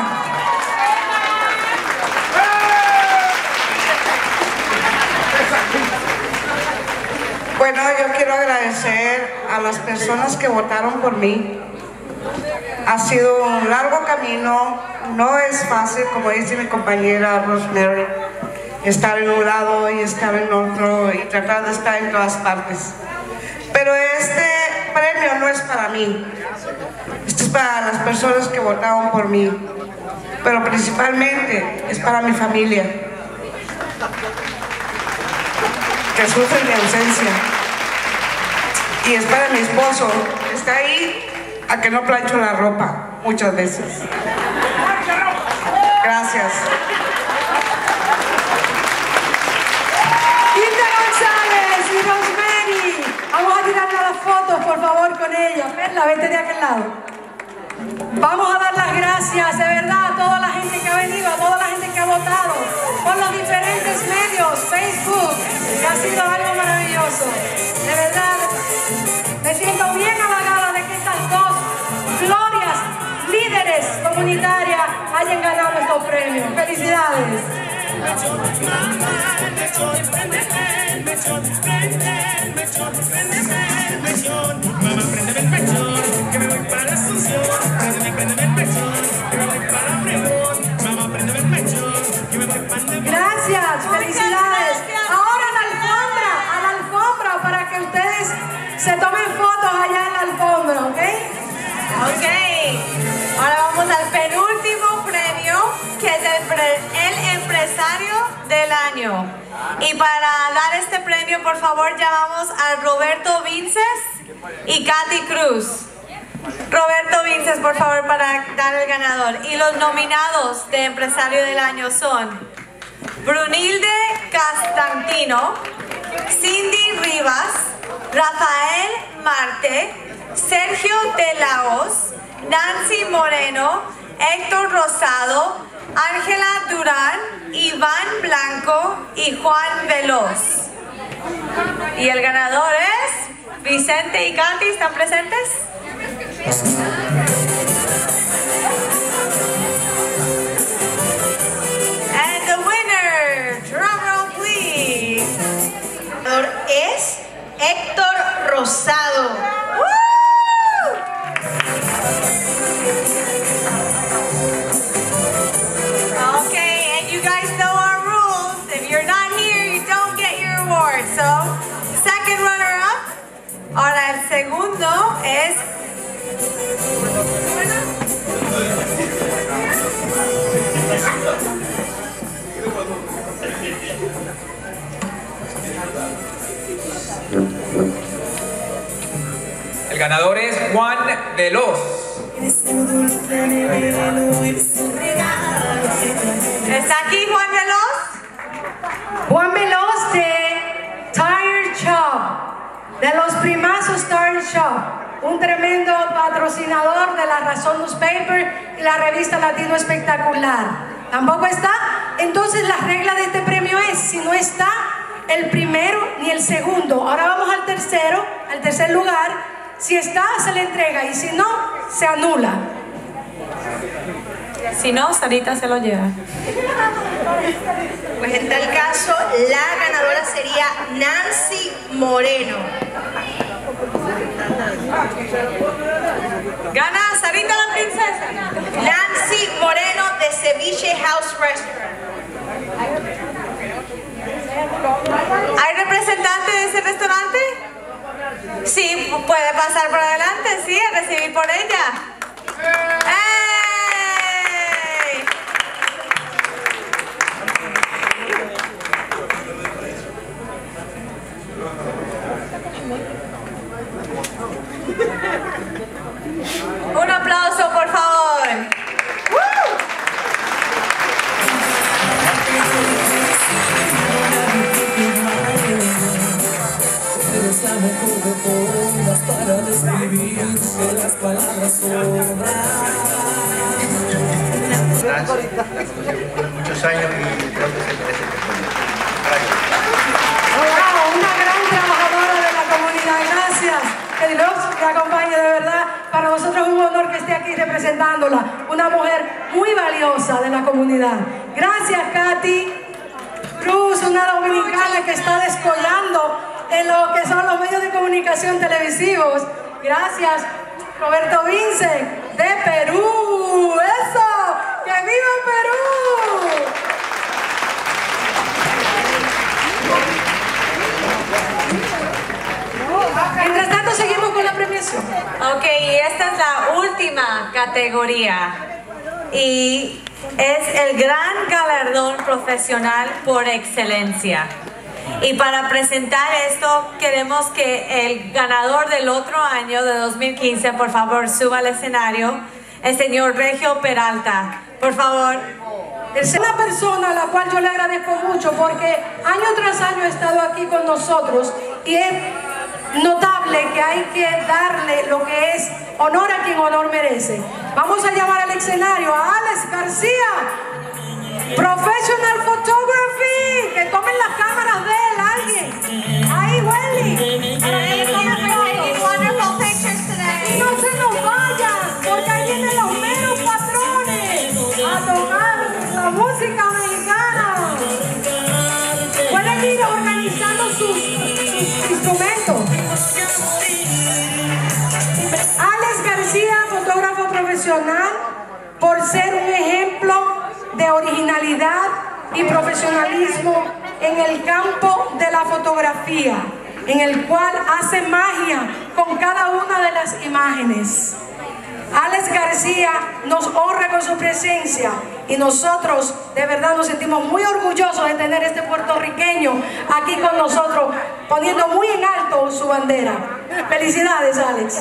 Bueno, yo quiero agradecer a las personas que votaron por mí. Ha sido un largo camino, no es fácil, como dice mi compañera Rosemary, estar en un lado y estar en otro y tratar de estar en todas partes. Pero este premio no es para mí, este es para las personas que votaron por mí, pero principalmente es para mi familia, que sufre mi ausencia, y es para mi esposo, que está ahí a que no plancho la ropa muchas veces. Gracias. Hilda González y Rosemary, vamos a tirarle las fotos por favor con ella. Perla, vete de aquel lado. Vamos a dar las gracias de verdad a toda la gente que ha venido, a toda la gente que ha votado por los diferentes medios, Facebook, que ha sido algo maravilloso. De verdad, me siento bien halagada de que estas dos glorias líderes comunitarias hayan ganado estos premios. ¡Felicidades! Gracias, felicidades. Ahora a la alfombra para que ustedes se tomen fotos allá en la alfombra, ¿ok? Ok, ahora vamos al penúltimo premio, que es el empresario del año. Y para dar este premio, por favor, llamamos a Roberto Vinces y Katy Cruz. Roberto Vinces, por favor, para dar el ganador. Y los nominados de empresario del año son Brunilde Castantino, Cindy Rivas, Rafael Marte, Sergio de Laos, Nancy Moreno, Héctor Rosado, Ángela Durán, Iván Blanco y Juan Veloz. Y el ganador es Vicente y Katy. ¿Están presentes? And the winner, drum roll please. El ganador es Héctor Rosado. Okay, and you guys know our rules. If you're not here, you don't get your award. So, second runner-up. Ahora el segundo es... El ganador es Juan Veloz. ¿Está aquí Juan Veloz? Juan Veloz de Tire Shop, de los primazos Tire Shop, un tremendo patrocinador de La Razón Newspaper y la revista Latino Espectacular. ¿Tampoco está? Entonces la regla de este premio es, si no está el primero ni el segundo, ahora vamos al tercer lugar. Si está, se le entrega, y si no, se anula. Si no, Sarita se lo lleva. Pues en tal caso, la ganadora sería Nancy Moreno. Gana Sarita la princesa. Nancy Moreno de Ceviche House Restaurant. ¿Hay representante de ese restaurante? Sí, puede pasar por adelante, sí, a recibir por ella. ¡Ey! Un aplauso, por favor. mejor de todas para describir que las palabras sobran. La conocí por muchos años y creo que se merece que Una gran trabajadora de la comunidad, gracias. Que Dios te acompañe, de verdad. Para nosotros es un honor que esté aquí representándola. Una mujer muy valiosa de la comunidad. Gracias, Katy Cruz, una dominicana que está descollando en lo que son los medios de comunicación televisivos. Gracias, Roberto Vincent, de Perú. ¡Eso! ¡Que viva Perú! Mientras tanto, seguimos con la premiación. Ok, y esta es la última categoría. Y es el gran galardón profesional por excelencia. Y para presentar esto, queremos que el ganador del otro año, de 2015, por favor, suba al escenario, el señor Regio Peralta. Por favor. Es una persona a la cual yo le agradezco mucho porque año tras año ha estado aquí con nosotros y es notable que hay que darle lo que es honor a quien honor merece. Vamos a llamar al escenario a Alex García, Professional Photography, que tomen las cámaras de él, alguien. Ahí, Welly, para que le tomen fotos. Y no se nos vayan, porque ahí vienen los meros patrones a tocar la música mexicana. Pueden ir organizando sus instrumentos. Alex García, fotógrafo profesional, por ser un ejemplo de originalidad y profesionalismo en el campo de la fotografía, en el cual hace magia con cada una de las imágenes. Alex García nos honra con su presencia y nosotros de verdad nos sentimos muy orgullosos de tener este puertorriqueño aquí con nosotros, poniendo muy en alto su bandera. Felicidades, Alex.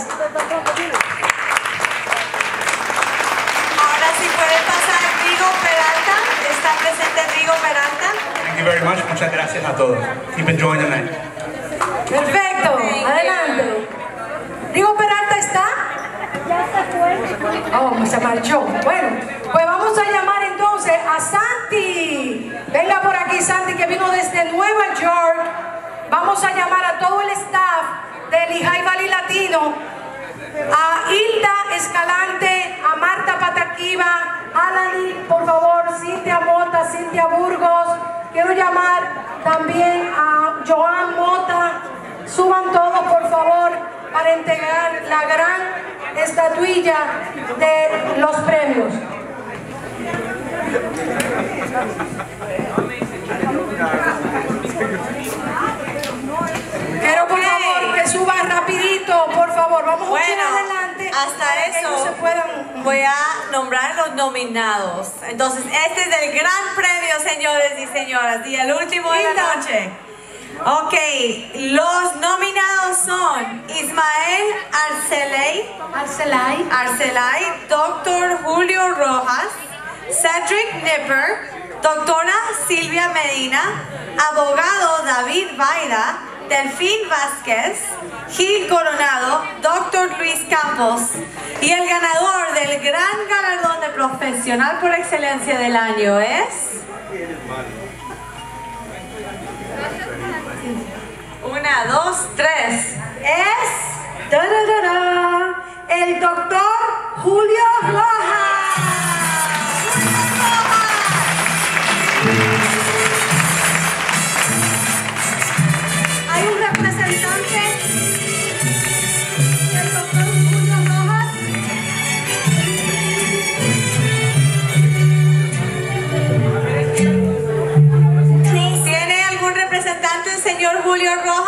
Ahora sí puede pasar Rigo Peralta. ¿Está presente Rigo Peralta? Thank you very much. Muchas gracias a todos. Keep enjoying the night. Perfecto. Adelante. Rigo Peralta está. Ya se fue. Oh, se marchó. Bueno, pues vamos a llamar entonces a Santi. Venga por aquí, Santi, que vino desde Nueva York. Vamos a llamar a todo el staff del Lehigh Valley Latino, a Hilda Escalante, a Marta Pataquiva, Alani, por favor, Cintia Mota, Cintia Burgos. Quiero llamar también a Joan Mota. Suban todos, por favor, para entregar la gran estatuilla de los premios. Quiero, por favor, que suban rapidito, por favor. Vamos a ir adelante. Hasta eso voy a nombrar los nominados. Entonces, este es el gran premio, señores y señoras, y el último de la noche. Ok, los nominados son Ismael Arcelay, Dr. Julio Rojas, Cedric Nipper, doctora Silvia Medina, abogado David Vaira, Delfín Vázquez, Gil Coronado, Dr. Luis Campos, y el ganador del gran galardón de profesional por excelencia del año es... 1, 2, 3. Es el doctor Julio Rojas. Hay un representante del doctor Julio Rojas. ¿Tiene algún representante el señor Julio Rojas?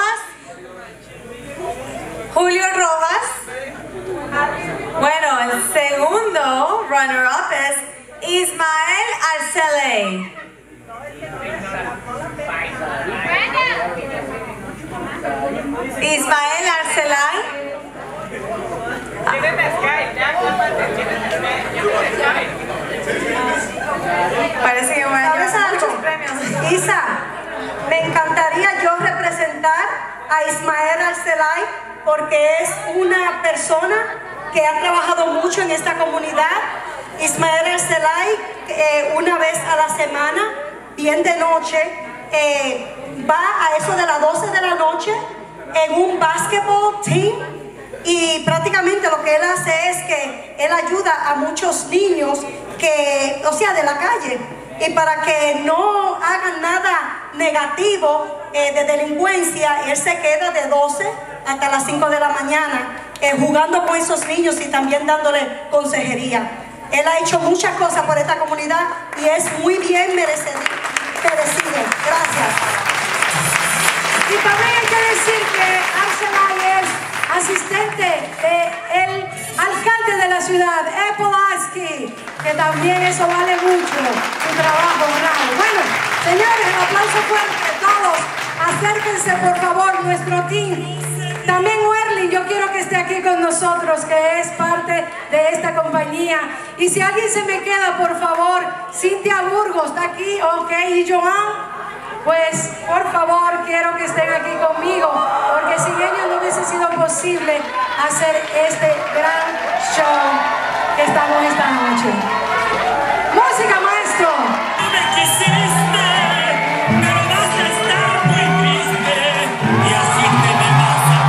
Julio Rojas. Bueno, el segundo runner-up es Ismael Arcelay. Ismael Arcelay. Parece que van a llevar muchos premios. Isa, me encantaría yo representar presentar a Ismael Arcelay porque es una persona que ha trabajado mucho en esta comunidad. Ismael Arcelay, una vez a la semana, bien de noche, va a eso de las 12 de la noche en un basketball team, y prácticamente lo que él hace es que él ayuda a muchos niños que, o sea, de la calle, y para que no hagan nada negativo de delincuencia, él se queda de 12 hasta las 5 de la mañana jugando con esos niños y también dándole consejería. Él ha hecho muchas cosas por esta comunidad y es muy bien merecido. Gracias. Y también hay que decir que Arcelay es asistente del alcalde de la ciudad, Polaski, que también eso vale mucho, su trabajo bravo. Bueno, señores, un aplauso fuerte a todos. Acérquense, por favor, nuestro team. También Werlin, yo quiero que esté aquí con nosotros, que es parte de esta compañía. Y si alguien se me queda, por favor, Cintia Burgos está aquí, ok, y Joan. Pues, por favor, quiero que estén aquí conmigo, porque sin ellos no hubiese sido posible hacer este gran show que estamos esta noche. ¡Música, maestro! Me quisiste, pero vas a estar muy triste, y así te me vas a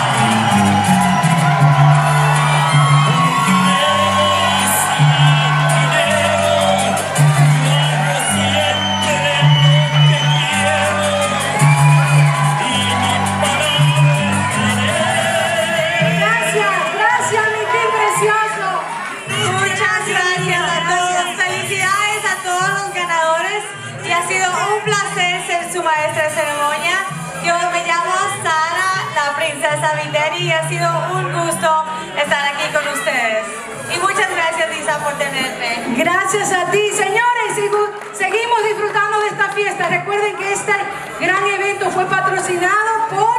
maestra de ceremonia. Yo me llamo Sara, la princesa Viteri, y ha sido un gusto estar aquí con ustedes. Y muchas gracias, Isa, por tenerme. Gracias a ti, señores. Seguimos disfrutando de esta fiesta. Recuerden que este gran evento fue patrocinado por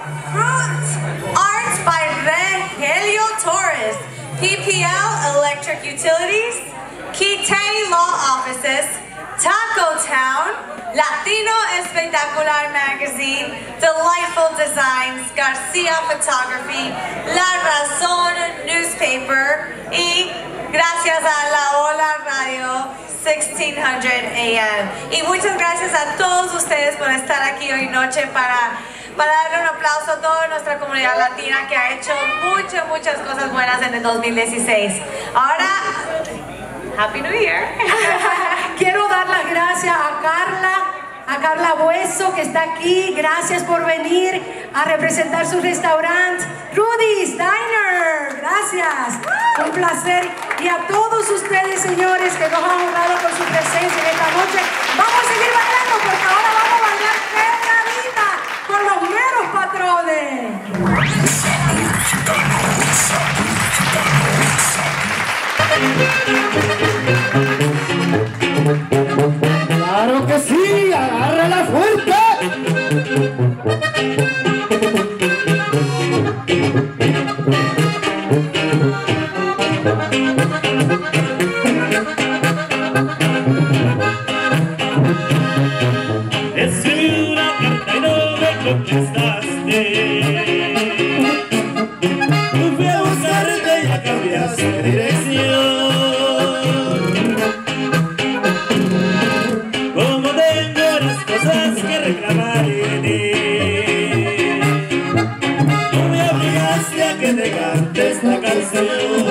Arts by Rogelio Torres, PPL Electric Utilities, Kitei Law Offices, Taco Town, Latino Espectacular Magazine, Delightful Designs, Garcia Photography, La Razón Newspaper y gracias a La Ola Radio 1600 AM. Y muchas gracias a todos ustedes por estar aquí hoy noche para darle un aplauso a toda nuestra comunidad latina que ha hecho muchas cosas buenas en el 2016. Ahora, Happy New Year. Quiero dar las gracias a Carla Bueso, que está aquí. Gracias por venir a representar su restaurante, Rudy's Diner. Gracias. Un placer. Y a todos ustedes, señores, que nos han honrado con su presencia en esta noche. Vamos a seguir bailando porque ahora vamos a bailar quebradita con los meros patrones. ¡Claro que sí! ¡Agárrala fuerte! Escribí una carta y no me contestaste. Fui a buscarte y ya cambiaste de dirección. Que cante esta canción.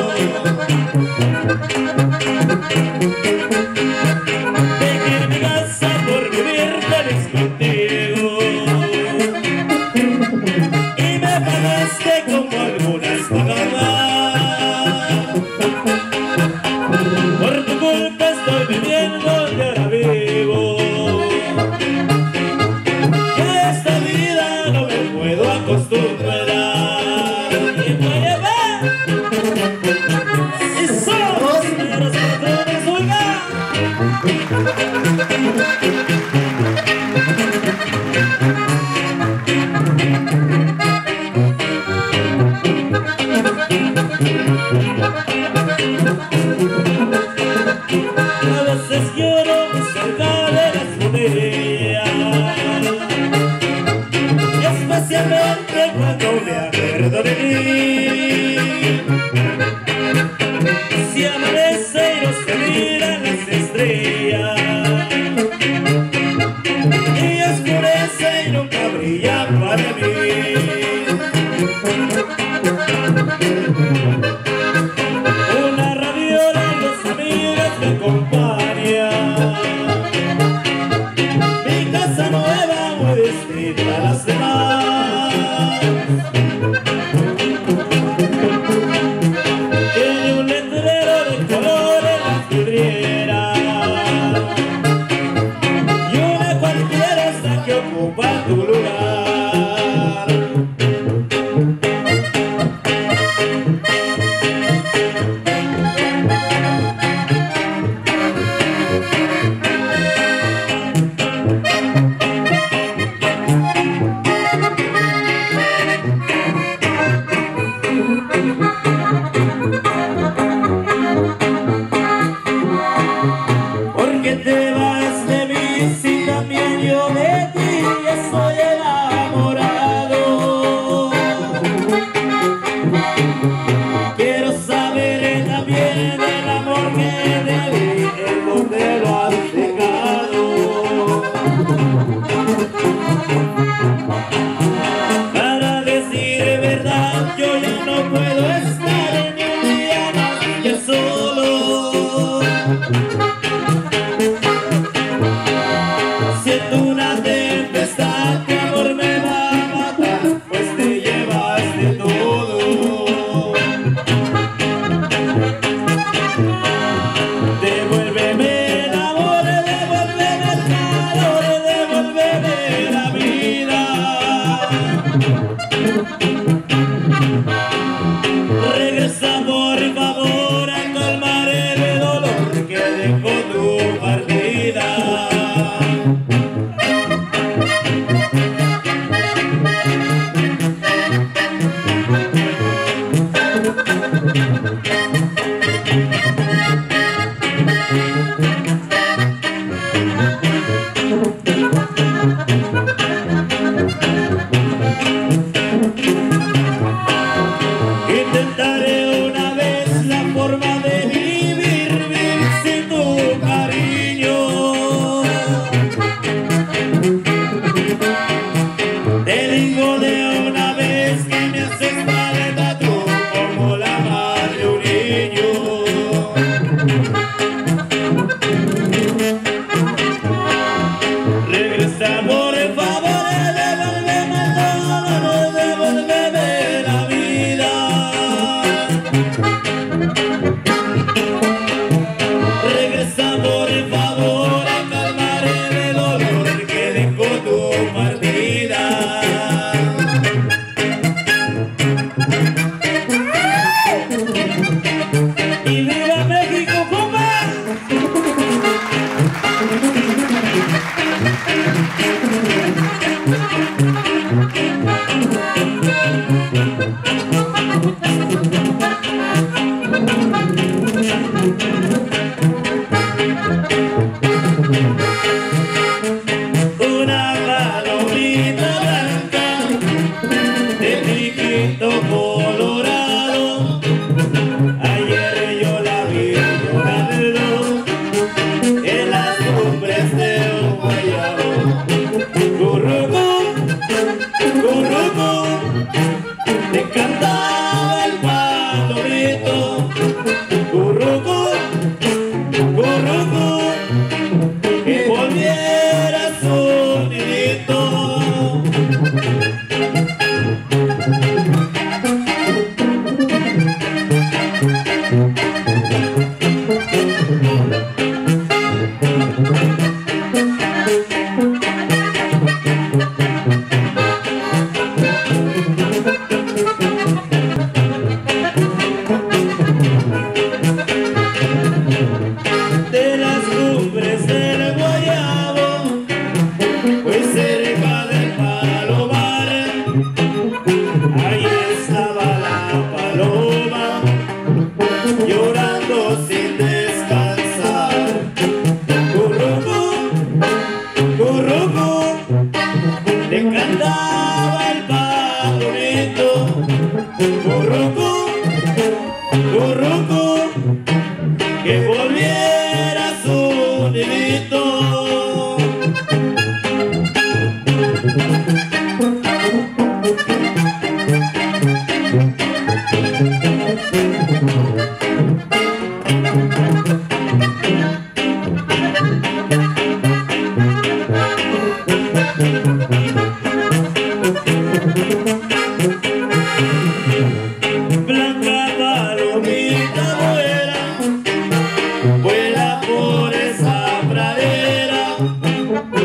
Dejé mi casa por vivir feliz contigo y me pagaste como algunas pagaban. Por tu culpa estoy viviendo y ahora vivo me acuerdo de ti. Si amanece y no se miran las estrellas y oscurece y nunca brilla para mí. Una radiola y los amigos me acompañan. Mi casa nueva muy distinta a las demás. Tiene un letrero de color en las vidrieras y una cualquiera está que ocupa tu lugar. Porque te vas de mí si también yo de ti estoy enamorado. Quiero saber también el amor que te di, en donde lo has dejado. Para decir verdad, yo ya no puedo estar ni un día más ya solo. Siento una tempestad, tu amor me va a matar, pues te llevaste todo. Devuélveme el amor, devuélveme el calor, devuélveme la vida. Regresa por favor a calmar el dolor que dejó tu partida. Intentaré una vez la forma de vivir sin tu cariño. Te digo de una vez que me haces falta tú como la madre de un niño. Regresa por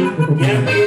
y aquí